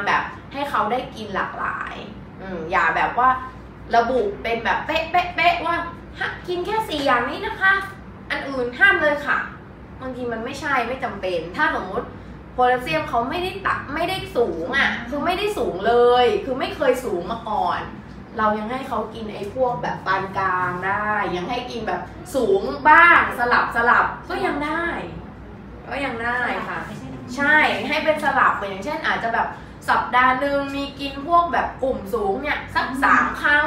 ให้เขาได้กินหลากหลายอย่าแบบว่าระบุเป็นแบบเป๊ะว่ากินแค่4อย่างนี้นะคะอันอื่นห้ามเลยค่ะบางทีมันไม่ใช่ไม่จำเป็นถ้าสมมติโพแทสเซียมเขาไม่ได้สูงอ่ะคือไม่ได้สูงเลยคือไม่เคยสูงมาก่อนเรายังให้เขากินไอ้พวกแบบปานกลางได้ยังให้กินแบบสูงบ้างสลับก็ยังได้ค่ะ ใช่ให้เป็นสลับอย่างเช่นอาจจะแบบสัปดาห์หนึ่งมีกินพวกแบบกลุ่มสูงเนี่ยสัก3 ครั้ง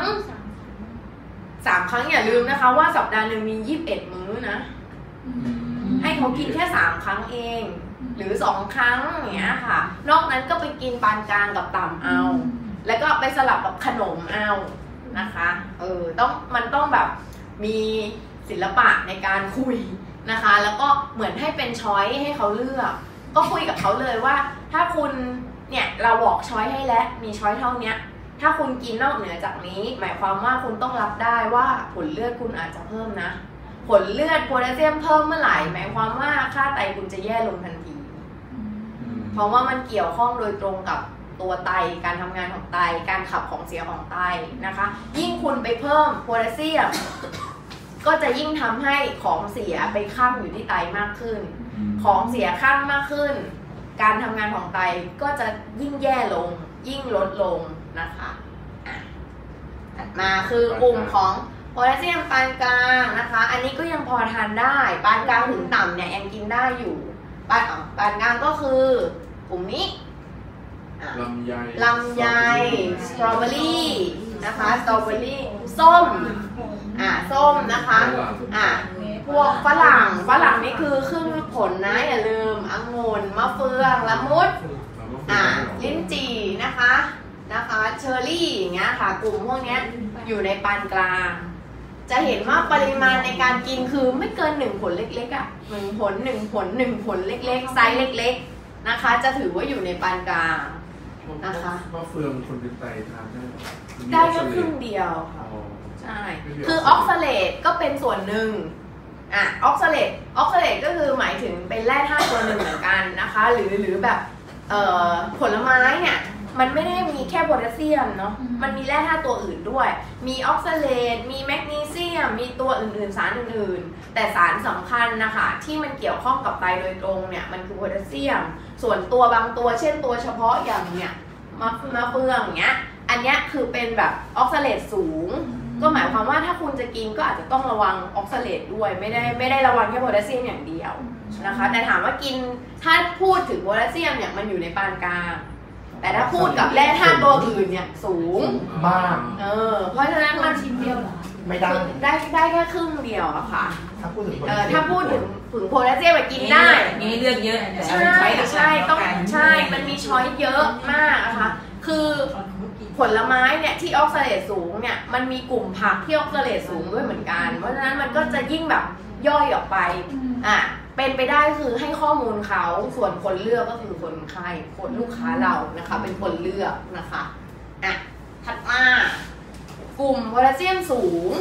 อย่าลืมนะคะว่าสัปดาห์หนึ่งมี21 มื้อนะให้เขากินแค่3 ครั้งเองหรือ2 ครั้งอย่างเงี้ยค่ะนอกนั้นก็ไปกินปานกลางกับต่ำเอาแล้วก็ไปสลับกับขนมเอานะคะมันต้องแบบมีศิลปะในการคุยนะคะแล้วก็เหมือนให้เป็นช้อยให้เขาเลือกก็คุยกับเขาเลยว่าถ้าคุณเนี่ยเราบอกช้อยให้แล้วมีช้อยเท่านี้ถ้าคุณกินนอกเหนือจากนี้หมายความว่าคุณต้องรับได้ว่าผลเลือดคุณอาจจะเพิ่มนะผลเลือดโพแทสเซียมเพิ่มเมื่อไหร่หมายความว่าค่าไตคุณจะแย่ลงทันทีเพราะว่ามันเกี่ยวข้องโดยตรงกับตัวไตการทำงานของไตการขับของเสียของไตนะคะยิ่งคุณไปเพิ่มโพแทสเซียมก็จะยิ่งทำให้ของเสียไปคั่งอยู่ที่ไตมากขึ้นของเสียคั่งมากขึ้นการทำงานของไตก็จะยิ่งแย่ลงยิ่งลดลงนะคะถัดมาคือกลุ่มของโพแทสเซียมปานกลางนะคะอันนี้ก็ยังพอทานได้ปานกลางถึงต่ำเนี่ยยังกินได้อยู่ปานกลางก็คือกลุ่มนี้ลำไยสตรอเบอรี่นะคะสตรอเบอรี่ส้มนะคะพวกฝรั่งนี่คือครึ่งผลนะอย่าลืมองุ่นมะเฟืองละมุดลิ้นจี่นะคะเชอร์รี่อย่างเงี้ยค่ะกลุ่มพวกนี้อยู่ในปานกลางจะเห็นว่าปริมาณในการกินคือไม่เกิน1 ผลเล็กๆ1 ผลเล็กๆไซส์เล็กๆนะคะจะถือว่าอยู่ในปานกลางนะคะมะเฟืองคนเป็นไตทานได้แค่ครึ่งเดียวค่ะใช่คือออกซาเลตก็เป็นส่วนหนึ่งออกซาเลตก็คือหมายถึงเป็นแร่ธาตุตัวหนึ่งเหมือนกันนะคะหรือแบบผลไม้เนี่ยมันไม่ได้มีแค่โพแทสเซียมเนาะมันมีแร่ธาตุตัวอื่นด้วยมีออกซาเลตมีแมกนีเซียมมีตัวอื่นๆสารอื่นๆแต่สารสำคัญนะคะที่มันเกี่ยวข้องกับไตโดยตรงเนี่ยมันคือโพแทสเซียมส่วนตัวบางตัวเช่นตัวเฉพาะอย่างเนี่ยมะเฟืองอย่างเงี้ยอันเนี้ยคือเป็นแบบออกซาเลตสูงก็หมายความว่าถ้าคุณจะกินก็อาจจะต้องระวังออกซาเลตด้วยไม่ได้ระวังแค่โพแทสเซียมอย่างเดียวนะคะแต่ถามว่ากินถ้าพูดถึงโพแทสเซียมเนี่ยมันอยู่ในปานกลางแต่ถ้าพูดกับแร่ธาตุตัวอื่นเนี่ยสูงมากเพราะฉะนั้นมันชิ้นเดียวไม่ได้แค่ครึ่งเดียวอะค่ะถ้าพูดถึงโพแทสเซียมกินได้มีเลือกเยอะใช่ต้องใช่มันมีช้อยเยอะมากนะคะคือผลไม้เนี่ยที่ออกซาเลตสูงเนี่ยมันมีกลุ่มผักที่ออกซาเลตสูงด้วยเหมือนกันเพราะฉะนั้นมันก็จะยิ่งแบบย่อยออกไปเป็นไปได้คือให้ข้อมูลเขาส่วนคนเลือกก็คือคนไข้คนลูกค้าเรานะคะเป็นคนเลือกนะคะถัดมากลุ่มโพแทสเซียมสูง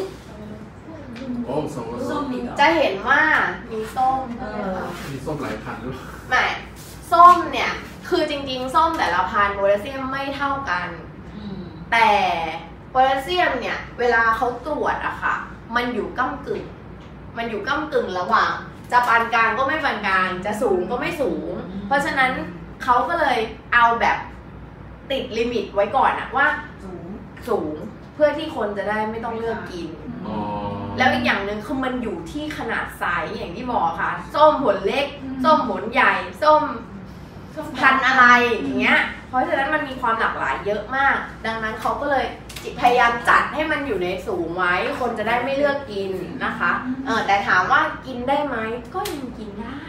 จะเห็นว่ามีส้มมีส้มหลายพันด้วยไม่ส้มเนี่ยคือจริงๆส้มแต่ละพันธุ์โพแทสเซียมไม่เท่ากันแต่โพแทสเซียมเนี่ยเวลาเขาตรวจอะค่ะมันอยู่ก้ำกึ่งระหว่างจะปานกลางก็ไม่ปานกลางจะสูงก็ไม่สูงเพราะฉะนั้นเขาก็เลยเอาแบบติดลิมิตไว้ก่อนอะว่าสูงเพื่อที่คนจะได้ไม่ต้องเลือกกินแล้วอีกอย่างหนึ่งคือมันอยู่ที่ขนาดไซส์อย่างที่บอกค่ะส้มผลเล็กส้มผลใหญ่ส้มพันธุ์อะไรอย่างเงี้ยเพราะฉะนั้นมันมีความหลากหลายเยอะมากดังนั้นเขาก็เลยพยายามจัดให้มันอยู่ในสูงไว้คนจะได้ไม่เลือกกินนะคะแต่ถามว่ากินได้ไหมก็ยังกินได้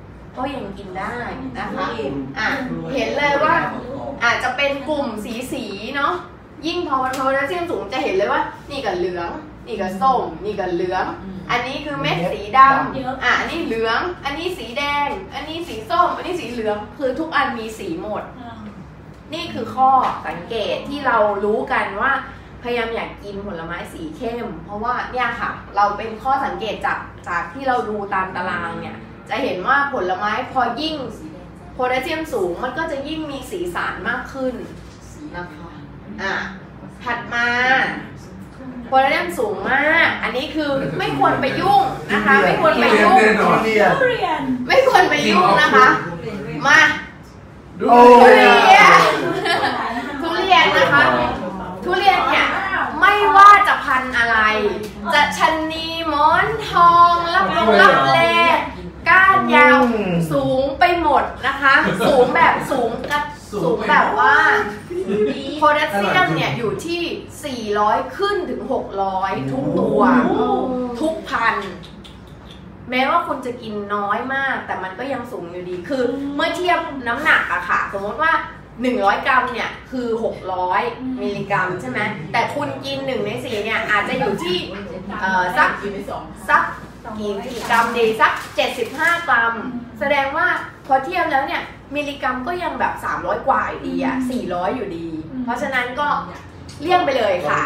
นะคะเห็นเลยว่าอาจจะเป็นกลุ่มสีเนาะยิ่งพอโพแทสเซียมสูงจะเห็นเลยว่านี่ก็เหลืองนี่ก็ส้มนี่ก็เหลืองอันนี้คือเม็ดสีดำอันนี้เหลืองอันนี้สีแดงอันนี้สีส้มอันนี้สีเหลืองคือทุกอันมีสีหมดนี่คือข้อสังเกตที่เรารู้กันว่าพยายามอยากกินผลไม้สีเข้มเพราะว่าเนี่ยค่ะเราเป็นข้อสังเกตจากที่เราดูตามตารางเนี่ยจะเห็นว่าผลไม้พอยิ่งโพแทสเซียมสูงมันก็จะยิ่งมีสีสันมากขึ้นนะคะถัดมาโพแทสเซียมสูงมากอันนี้คือไม่ควรไปยุ่งนะคะไม่ควรไปยุ่งไม่ควรไปยุ่งนะคะมาทุเรียนนะคะทุเรียนเนี่ยไม่ว่าจะพันธุ์อะไรจะชะนีหมอนทองลับแลก้านยาวสูงไปหมดนะคะสูงแบบแบบว่าโพแทสเซียมเนี่ยอยู่ที่400ขึ้นถึง600ทุกตัวทุกพันธุ์แม้ว่าคุณจะกินน้อยมากแต่มันก็ยังสูงอยู่ดีคือเมื่อเทียบน้ำหนักอะค่ะสมมติว่า100 กรัมเนี่ยคือ600มิลลิกรัมใช่ไหมแต่คุณกิน1 ใน 4เนี่ยอาจจะอยู่ที่สักกี่กรัมดีสัก75 กรัมแสดงว่าพอเทียบแล้วเนี่ยมิลลิกรัมก็ยังแบบ300กว่าอยู่ดีอะ400อยู่ดีเพราะฉะนั้นก็เลี่ยงไปเลยค่ะ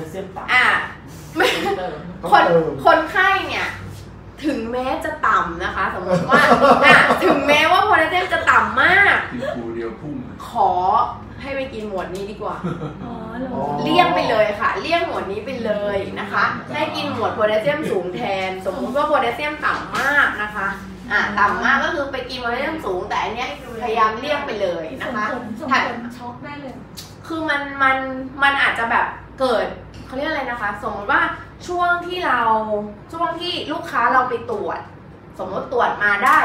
คนไข้เนี่ยถึงแม้จะต่ำนะคะสมมติว่าถึงแม้ว่าโพแทสเซียมจะต่ำมากกินปูเดียวพุ่งขอให้ไปกินหมวดนี้ดีกว่าเลี่ยงไปเลยค่ะเลี่ยงหมวดนี้ไปเลยนะคะให้กินหมวดโพแทสเซียมสูงแทนสมมติว่าโพแทสเซียมต่ำมากนะคะต่ำมากก็คือไปกินโพแทสเซียมสูงแต่อันเนี้ยพยายามเลี่ยงไปเลยนะคะช็อกได้เลยคือมันอาจจะแบบเกิดเขาเรียกอะไรนะคะสมมติว่าช่วงที่ลูกค้าเราไปตรวจสมมติตรวจมาได้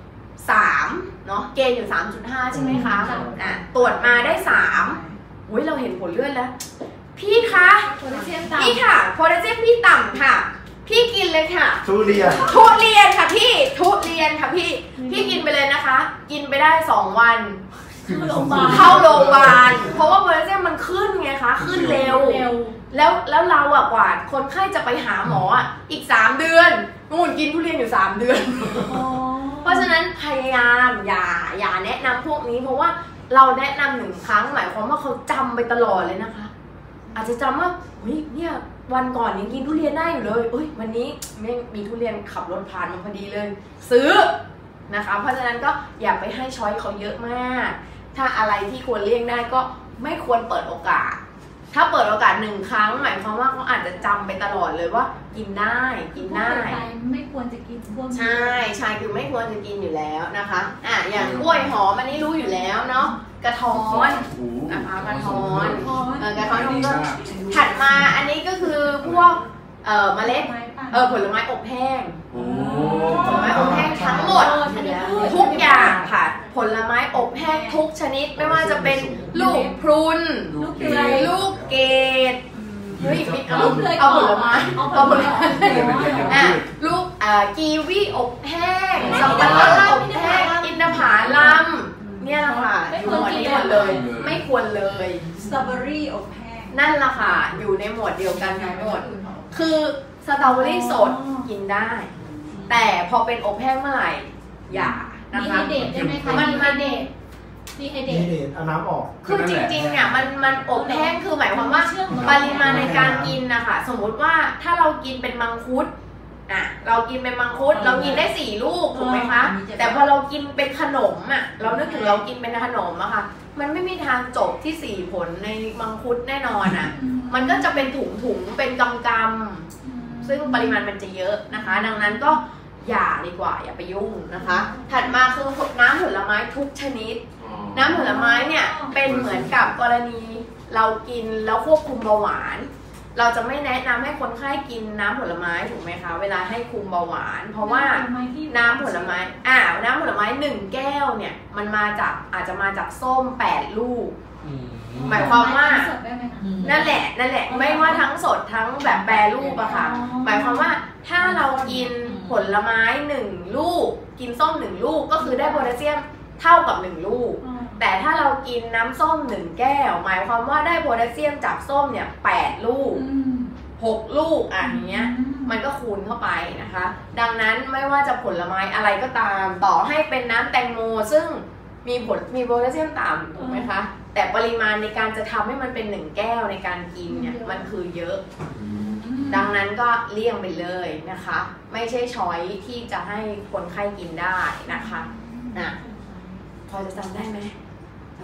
3เนาะเกณฑ์อยู่ 3.5 ใช่ไหมคะตรวจมาได้3อุ้ยเราเห็นผลเลือดแล้วพี่คะโพแทสเซียมต่ำพี่ค่ะโพแทสเซียมพี่ต่ำค่ะพี่กินเลยค่ะทุเรียนค่ะพี่ทุเรียนค่ะพี่กินไปเลยนะคะกินไปได้2 วันเข้าโรงพยาบาลเพราะว่าโพแทสเซียมมันขึ้นไงคะขึ้นเร็วแล้วเราอะกว่าคนไข้จะไปหาหมออะอีก3 เดือนนู่นกินทุเรียนอยู่3 เดือนเพราะฉะนั้นพยายามอย่าแนะนำพวกนี้เพราะว่าเราแนะนำ1 ครั้งหมายความว่าเขาจำไปตลอดเลยนะคะอาจจะจำว่าเฮ้ยเนี่ยวันก่อนยังกินทุเรียนได้อยู่เลยวันนี้ไม่มีทุเรียนขับรถผ่านมาพอดีเลยซื้อนะคะเพราะฉะนั้นก็อย่าไปให้ช้อยเขาเยอะมากถ้าอะไรที่ควรเลี่ยงได้ก็ไม่ควรเปิดโอกาสถ้าเปิดโอกาส1 ครั้งหมายความว่าเขาอาจจะจำไปตลอดเลยว่ากินได้ไม่ควรจะกินพวกใช่คือไม่ควรจะกินอยู่แล้วนะคะอย่างกล้วยหอมอันนี้รู้อยู่แล้วเนาะกระท้อนนะคะกระท้อนก็ถัดมาอันนี้ก็คือพวกเมล็ดผลไม้อบแห้งผลไม้อบแห้งทั้งหมดทุกอย่างค่ะผลไม้อบแห้งทุกชนิดไม่ว่าจะเป็นลูกพรุนลูกเกดเอาผลไม้ลูกกีวีอบแห้งสับปะรดอบแห้งอินทผลัมเนี่ยแหละค่ะอยู่หมวดนี้หมดเลยไม่ควรเลยสตรอเบอรี่อบแห้งนั่นแหละค่ะอยู่ในหมวดเดียวกันทั้งหมดคือสตรอเบอรี่สดกินได้แต่พอเป็นอบแห้งเมื่อไหร่อย่านะคะมีไฮเดทได้ไหมคะมีไฮเดทเอาน้ำออกคือจริงๆเนี่ยมันอบแห้งคือหมายความว่าปริมาณในการกินนะคะสมมุติว่าถ้าเรากินเป็นมังคุดเรากินเป็นมังคุดเรากินได้4 ลูกถูกไหมคะแต่พอเรากินเป็นขนมเรานึกถึงเรากินเป็นขนมอะค่ะมันไม่มีทางจบที่4 ผลในมังคุดแน่นอนมันก็จะเป็นถุงเป็นกำซึ่งปริมาณมันจะเยอะนะคะดังนั้นก็อย่าดีกว่าอย่าไปยุ่งนะคะถัดมาคือน้ำผลไม้ทุกชนิดน้ำผลไม้เนี่ยเป็นเหมือนกับกรณีเรากินแล้วควบคุมเบาหวานเราจะไม่แนะนำให้คนไข้กินน้ำผลไม้ถูกไหมคะเวลาให้คุมเบาหวานเพราะว่าน้ำผลไม้น้ำผลไม้1 แก้วเนี่ยมันอาจจะมาจากส้ม8 ลูกหมายความว่านั่นแหละไม่ว่าทั้งสดทั้งแบบแปรรูปอะค่ะหมายความว่าถ้าเรากินผลไม้1 ลูกกินส้ม1 ลูกก็คือได้โพแทสเซียมเท่ากับ1 ลูกแต่ถ้าเรากินน้ำส้ม1 แก้วหมายความว่าได้โพแทสเซียมจากส้มเนี่ย8 ลูก6 ลูกอย่างเงี้ยมันก็คูณเข้าไปนะคะดังนั้นไม่ว่าจะผลไม้อะไรก็ตามต่อให้เป็นน้ำแตงโมซึ่งมีโพแทสเซียมต่ำถูกไหมคะแต่ปริมาณในการจะทำให้มันเป็น1 แก้วในการกินเนี่ยมันคือเยอะดังนั้นก็เลี่ยงไปเลยนะคะไม่ใช่ช้อยที่จะให้คนไข้กินได้นะคะพอจะจำได้ไหมจ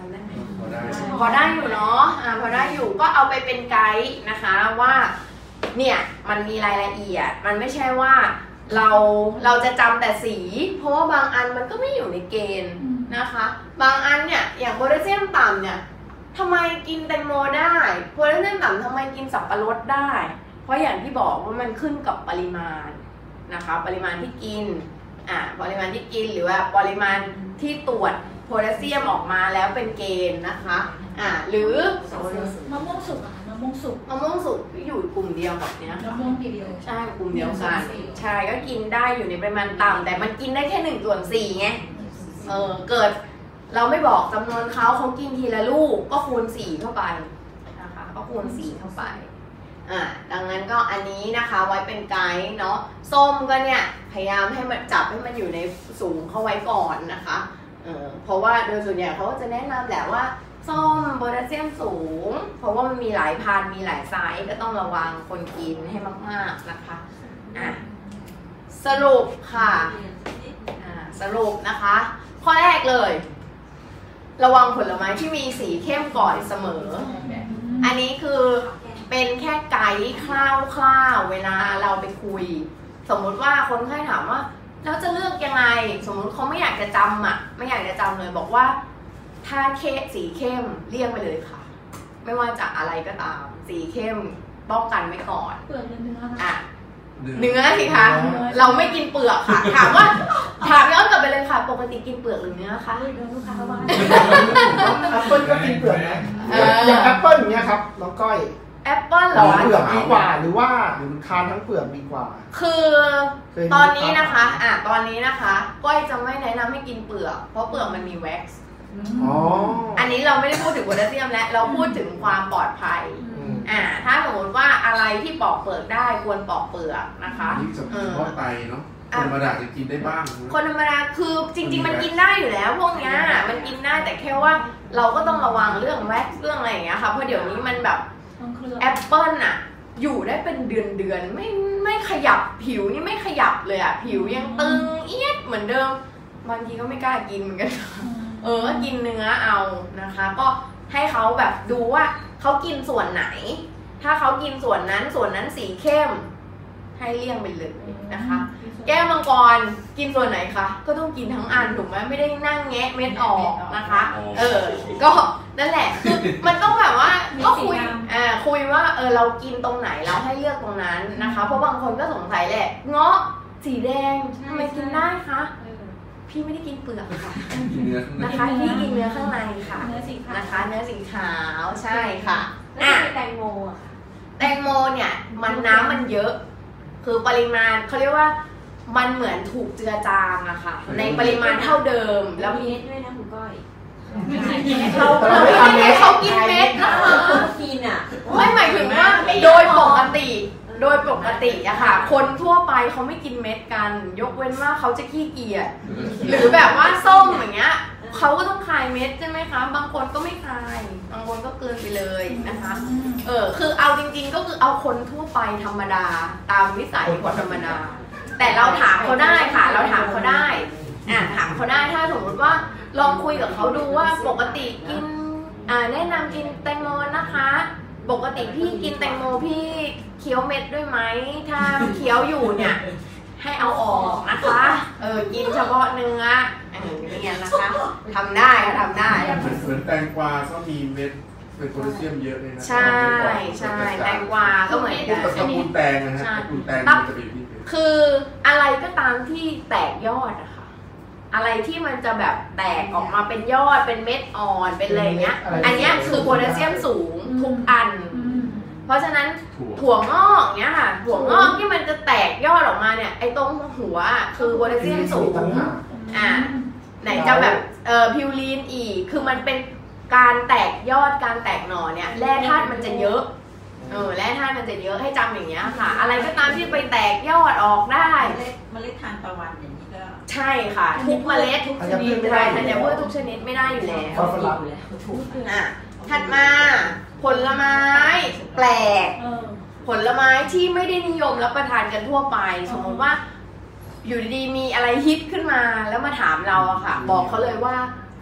ำได้ไหมพอได้พอได้อยู่เนาะพอได้อยู่ก็เอาไปเป็นไกด์นะคะว่าเนี่ยมันมีรายละเอียดมันไม่ใช่ว่าเราจะจำแต่สีเพราะว่าบางอันมันก็ไม่อยู่ในเกณฑ์นะคะบางอันเนี่ยอย่างโพแทสเซียมต่ำเนี่ยทำไมกินแตงโมได้โพแทสเซียมต่ำทำไมกินสับปะรดได้เพราะอย่างที่บอกว่ามันขึ้นกับปริมาณนะคะปริมาณที่กินปริมาณที่กินหรือว่าปริมาณที่ตรวจโพแทสเซียมออกมาแล้วเป็นเกณฑ์นะคะหรือมะม่วงสุกอะมะม่วงสุกมะม่วงสุกอยู่กลุ่มเดียวกับเนี้ยมะม่วงเดียวใช่กลุ่มเดียวกันใช่ก็กินได้อยู่ในปริมาณต่ำแต่มันกินได้แค่1/4ไงเกิดเราไม่บอกจำนวนเขากินทีละลูกก็คูณ4เข้าไปนะคะก็คูณ4เข้าไปดังนั้นก็อันนี้นะคะไว้เป็นไกด์เนาะส้มก็เนี่ยพยายามให้มันจับให้มันอยู่ในสูงเข้าไว้ก่อนนะคะเพราะว่าโดยส่วนใหญ่เขาก็จะแนะนำแหละว่าส้มโพแทสเซียมสูงเพราะว่ามันมีหลายพันธุ์มีหลายไซส์ก็ต้องระวังคนกินให้มากๆนะคะสรุปค่ะสรุปนะคะข้อแรกเลยระวังผลไม้ที่มีสีเข้มก่อนเสมออันนี้คือเป็นแค่ไกด์คร่าวๆเวลาเราไปคุยสมมุติว่าคนไข้ถามว่าแล้วจะเลือกยังไงสมมุติเขาไม่อยากจะจำไม่อยากจะจำเลยบอกว่าถ้าสีเข้มเลี่ยงไปเลยค่ะไม่ว่าจะอะไรก็ตามสีเข้มป้องกันไว้ก่อนเปลือกเนื้อเนื้อสิคะเราไม่กินเปลือกค่ะถามย้อนกลับไปเลยค่ะปกติกินเปลือกหรือเนื้อคะลูกค้าว่าแอปเปิ้ลก็กินเปลือกนะอย่างแอปเปิ้ลอย่างเงี้ยครับน้องก้อยแอปเปิ้ลเหรอเปลือกดีกว่าหรือว่าทานทั้งเปลือกดีกว่าคือตอนนี้นะคะตอนนี้นะคะก้อยจะไม่แนะนำให้กินเปลือกเพราะเปลือกมันมีแว็กซ์อันนี้เราไม่ได้พูดถึงโพแทสเซียมแล้วเราพูดถึงความปลอดภัยถ้าสมมติว่าอะไรที่ปอกเปลือกได้ควรปอกเปลือกนะคะนี่สำคัญเพราะไตเนาะคนธรรมดาจะกินได้บ้างคนธรรมดาคือจริงๆมันกินได้อยู่แล้วพวกนี้มันกินได้แต่แค่ว่าเราก็ต้องระวังเรื่องแว็กซ์เรื่องอะไรอย่างเงี้ยค่ะเพราะเดี๋ยวนี้มันแบบแอปเปิ้ลอยู่ได้เป็นเดือนไม่ขยับผิวนี่ไม่ขยับเลยผิวยังตึงเอียดเหมือนเดิมบางทีก็ไม่กล้ากินเหมือนกันกินเนื้อเอานะคะก็ให้เขาแบบดูว่าเขากินส่วนไหนถ้าเขากินส่วนนั้นสีเข้มให้เลี่ยงไปเลยนะคะแก้วมังกรกินส่วนไหนคะก็ต้องกินทั้งอันถูกไหมไม่ได้นั่งแงะเม็ดออกนะคะก็นั่นแหละคือมันต้องแบบว่าก็คุยว่าเรากินตรงไหนเราให้เลือกตรงนั้นนะคะเพราะบางคนก็สงสัยแหละเงาะสีแดงทำไมกินได้คะพี่ไม่ได้กินเปลือกค่ะนะคะพี่กินเนื้อข้างในค่ะนะคะเนื้อสีขาวใช่ค่ะแตงโมแตงโมเนี่ยน้ำมันเยอะคือปริมาณเขาเรียกว่ามันเหมือนถูกเจือจางอะค่ะในปริมาณเท่าเดิมแล้วมีเม็ดด้วยนะคุณก้อยเราไม่ได้เขากินเม็ดนะคะกินไม่หมายถึงว่าโดยปกติอะค่ะคนทั่วไปเขาไม่กินเม็ดกันยกเว้นว่าเขาจะขี้เกียจหรือแบบว่าส้มอย่างเงี้ยเขาก็ต้องคายเม็ดใช่ไหมคะบางคนก็ไม่คายบางคนก็เกินไปเลยนะคะคือเอาจริงๆก็คือเอาคนทั่วไปธรรมดาตามวิสัยคนธรรมดาแต่เราถามเขาได้ค่ะเราถามเขาได้ถามเขาได้ถ้าสมมติว่าลองคุยกับเขาดูว่าปกติกินแนะนำกินแตงโมนะคะปกติพี่กินแตงโมพี่เคี้ยวเม็ดด้วยไหมถ้าเคี้ยวอยู่เนี่ยให้เอาออกนะคะกินเฉพาะเนื้ออย่างเงี้ยนะคะทำได้เหมือนแตงกวาก็มีเม็ดเป็นโพแทสเซียมเยอะเลยนะใช่แตงกวาก็เหมือนกันตระกูลแตงนะฮะตระกูลแตงมันจะเป็นคืออะไรก็ตามที่แตกยอดอะค่ะอะไรที่มันจะแบบแตกออกมาเป็นยอดเป็นเม็ดอ่อนเป็นอะไรเงี้ยอันนี้คือโพแทสเซียมสูงทุกอันเพราะฉะนั้นถั่วงอกเนี้ยค่ะถั่วงอกที่มันจะแตกยอดออกมาเนี่ยไอ้ตรงหัวคือโพแทสเซียมสูงไหนจะแบบพิวรีนอีกคือมันเป็นการแตกยอดการแตกหน่อเนี่ยแร่ธาตุมันจะเยอะแร่ธาตุมันจะเยอะให้จำอย่างเงี้ยค่ะอะไรก็ตามที่ไปแตกยอดออกได้เมล็ดทานตะวันอย่างนี้ก็ใช่ค่ะทุกเมล็ดทุกชนิดไม่ได้ธัญพืชทุกชนิดไม่ได้อยู่แล้วถัดมาผลไม้แปลกผลไม้ที่ไม่ได้นิยมรับประทานกันทั่วไปสมมติว่าอยู่ดีๆมีอะไรฮิตขึ้นมาแล้วมาถามเราอะค่ะบอกเขาเลยว่า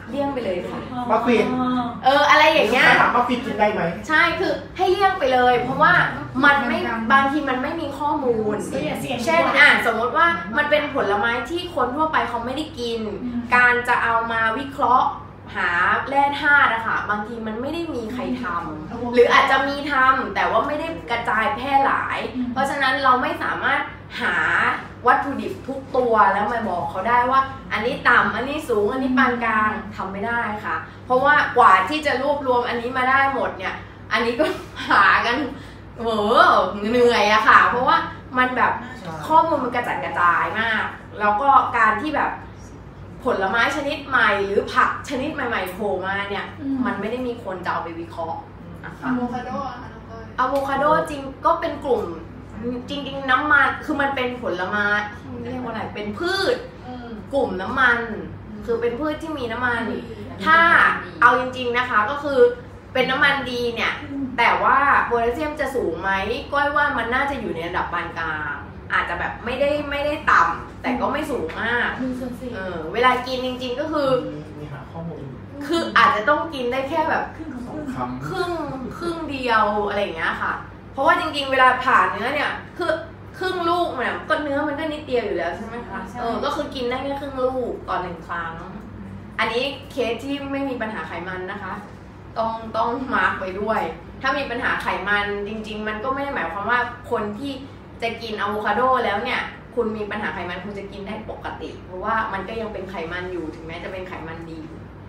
เลี่ยงไปเลยค่ะมัฟฟินอะไรอย่างเงี้ยถามมัฟฟินกินได้ไหมใช่คือให้เลี่ยงไปเลย เพราะว่ามันไม่บางทีมันไม่มีข้อมูลเช่นสมมติว่ามันเป็นผลไม้ที่คนทั่วไปเขาไม่ได้กินการจะเอามาวิเคราะห์หาแร่ธาตุอะค่ะบางทีมันไม่ได้มีใครทำหรืออาจจะมีทำแต่ว่าไม่ได้กระจายแพร่หลายเพราะฉะนั้นเราไม่สามารถหาวัตถุดิบทุกตัวแล้วมาบอกเขาได้ว่าอันนี้ต่ำอันนี้สูงอันนี้ปานกลางทำไม่ได้ค่ะเพราะว่ากว่าที่จะรวบรวมอันนี้มาได้หมดเนี่ยอันนี้ก็หากันเหนื่อยอะค่ะเพราะว่ามันแบบข้อมูลมันกระจัดกระจายมากแล้วก็การที่แบบผลไม้ชนิดใหม่หรือผักชนิดใหม่ๆโผล่มาเนี่ยมันไม่ได้มีคนจะเอาไปวิเคราะห์นะคะอะโวคาโดอะค่ะน้องก้อยอะโวคาโดจริงก็เป็นกลุ่มจริงๆน้ำมันคือมันเป็นผลไม้เรียกว่าอะไรเป็นพืชกลุ่มน้ำมันคือเป็นพืชที่มีน้ำมันถ้าเอาจริงๆนะคะก็คือเป็นน้ำมันดีเนี่ยแต่ว่าโพแทสเซียมจะสูงไหมก้อยว่ามันน่าจะอยู่ในระดับปานกลางอาจจะแบบไม่ได้ต่ำแต่ก็ไม่สูงมากเวลากินจริงๆก็คือมีหาข้อมูลคืออาจจะต้องกินได้แค่แบบครึ่งเดียวอะไรอย่างเงี้ยค่ะเพราะว่าจริงๆเวลาผ่าเนื้อเนี่ยคือครึ่งลูกเนี่ยก็เนื้อมันก็นิดเดียวอยู่แล้วใช่ไหมคะก็คือกินได้แค่ครึ่งลูกต่อ1 ครั้งอันนี้เคสที่ไม่มีปัญหาไขมันนะคะต้องมาร์กไว้ด้วยถ้ามีปัญหาไขมันจริงๆมันก็ไม่ได้หมายความว่าคนที่จะกินอะโวคาโดแล้วเนี่ยคุณมีปัญหาไขมันคุณจะกินได้ปกติเพราะว่ามันก็ยังเป็นไขมันอยู่ถึงแม้จะเป็นไขมันดี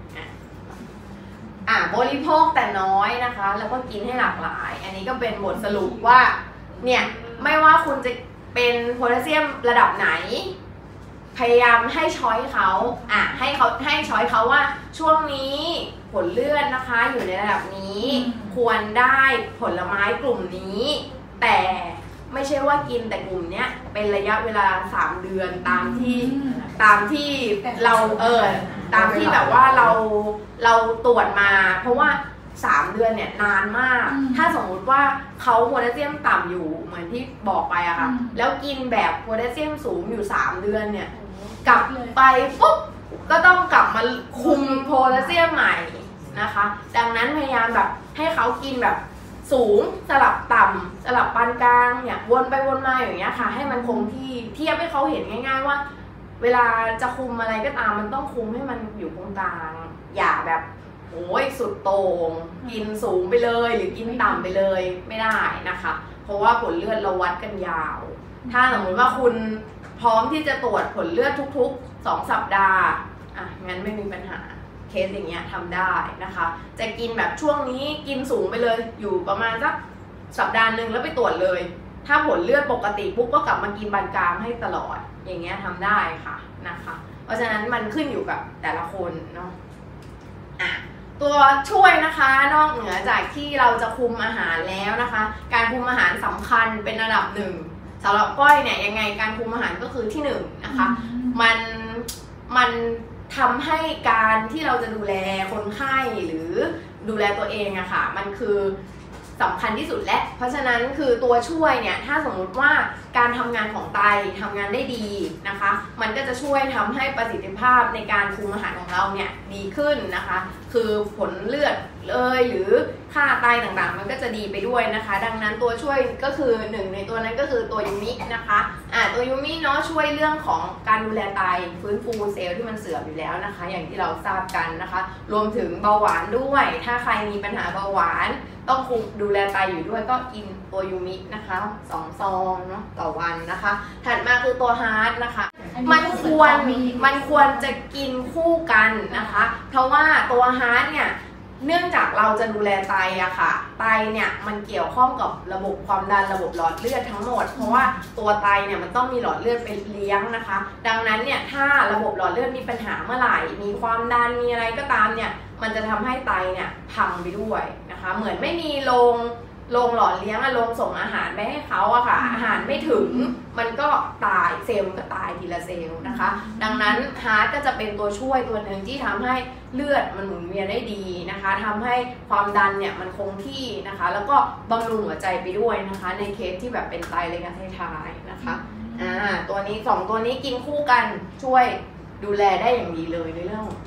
บริโภคแต่น้อยนะคะแล้วก็กินให้หลากหลายอันนี้ก็เป็นบทสรุปว่าเนี่ยไม่ว่าคุณจะเป็นโพแทสเซียมระดับไหนพยายามให้ช้อยเขาให้ช้อยเขาว่าช่วงนี้ผลเลือดนะคะอยู่ในระดับนี้ควรได้ผลไม้กลุ่มนี้แต่ไม่ใช่ว่ากินแต่กลุ่มเนี้ยเป็นระยะเวลา3 เดือนตามที่เราตามที่แบบว่าเราตรวจมาเพราะว่า3 เดือนเนี่ยนานมากถ้าสมมุติว่าเขาโพแทสเซียมต่ำอยู่เหมือนที่บอกไปอะค่ะแล้วกินแบบโพแทสเซียมสูงอยู่3 เดือนเนี่ยกลับไปปุ๊บก็ต้องกลับมาคุมโพแทสเซียมใหม่นะคะดังนั้นพยายามแบบให้เขากินแบบสูงสลับต่ำสลับปานกลางอย่างวนไปวนมาอย่างเงี้ยค่ะให้มันคงที่เทียบให้เขาเห็นง่ายๆว่าเวลาจะคุมอะไรก็ตามมันต้องคุมให้มันอยู่ตรงกลางอย่าแบบโอ้ยสุดโต่งกินสูงไปเลยหรือกินต่ำไปเลยไม่ได้นะคะเพราะว่าผลเลือดเราวัดกันยาวถ้าสมมติว่าคุณพร้อมที่จะตรวจผลเลือดทุกๆ2 สัปดาห์งั้นไม่มีปัญหาเคสอย่างเงี้ยทำได้นะคะจะกินแบบช่วงนี้กินสูงไปเลยอยู่ประมาณสักสัปดาห์นึงแล้วไปตรวจเลยถ้าผลเลือดปกติปุ๊บก็กลับมากินปานกลางให้ตลอดอย่างเงี้ยทำได้ค่ะนะคะเพราะฉะนั้นมันขึ้นอยู่กับแต่ละคนเนาะตัวช่วยนะคะนอกเหนือจากที่เราจะคุมอาหารแล้วนะคะการคุมอาหารสำคัญเป็นระดับ1สำหรับก้อยเนี่ยยังไงการคุมอาหารก็คือที่1นะคะมันทำให้การที่เราจะดูแลคนไข้หรือดูแลตัวเองอะค่ะมันคือสำคัญที่สุดและเพราะฉะนั้นคือตัวช่วยเนี่ยถ้าสมมุติว่าการทำงานของไตทำงานได้ดีนะคะมันก็จะช่วยทำให้ประสิทธิภาพในการคุมอาหารของเราเนี่ยดีขึ้นนะคะคือผลเลือดเลยหรือค่าไตต่างๆมันก็จะดีไปด้วยนะคะดังนั้นตัวช่วยก็คือ1ในตัวนั้นก็คือตัวยูมินะคะตัวยูมิเนาะช่วยเรื่องของการดูแลไตฟื้นฟูเซลล์ที่มันเสื่อมอยู่แล้วนะคะอย่างที่เราทราบกันนะคะรวมถึงเบาหวานด้วยถ้าใครมีปัญหาเบาหวานต้องคุมดูแลไตอยู่ด้วยก็กินตัวยูมินะคะ2 ซองเนาะต่อวันนะคะถัดมาคือตัวฮาร์ดนะคะมันควรจะกินคู่กันนะคะเพราะว่าตัวฮาร์ดเนี่ยเนื่องจากเราจะดูแลไตอะค่ะไตเนี่ยมันเกี่ยวข้องกับระบบความดันระบบหลอดเลือดทั้งหมดเพราะว่าตัวไตเนี่ยมันต้องมีหลอดเลือดไปเลี้ยงนะคะดังนั้นเนี่ยถ้าระบบหลอดเลือดมีปัญหาเมื่อไหร่มีความดันมีอะไรก็ตามเนี่ยมันจะทำให้ไตเนี่ยพังไปด้วยนะคะเหมือนไม่มีโรงหล่อเลี้ยงโรงส่งอาหารไปให้เขาอะค่ะอาหารไม่ถึงมันก็ตายเซลล์ก็ตายทีละเซลล์นะคะดังนั้นฮาร์ทก็จะเป็นตัวช่วยตัวหนึ่งที่ทำให้เลือดมันหมุนเวียนได้ดีนะคะทำให้ความดันเนี่ยมันคงที่นะคะแล้วก็บำรุงหัวใจไปด้วยนะคะในเคสที่แบบเป็นไตระยะท้ายๆนะคะตัวนี้2 ตัวนี้กินคู่กันช่วยดูแลได้อย่างดีเลยในเรื่องของไตนะคะ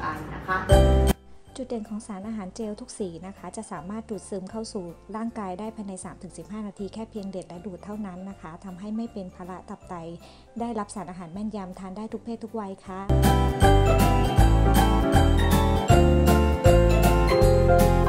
นะคะจุดเด่นของสารอาหารเจลทุกสีนะคะจะสามารถดูดซึมเข้าสู่ร่างกายได้ภายใน 3-15 นาทีแค่เพียงเด็ดและดูดเท่านั้นนะคะทำให้ไม่เป็นภาระตับไตได้รับสารอาหารแม่นยำทานได้ทุกเพศทุกวัยค่ะ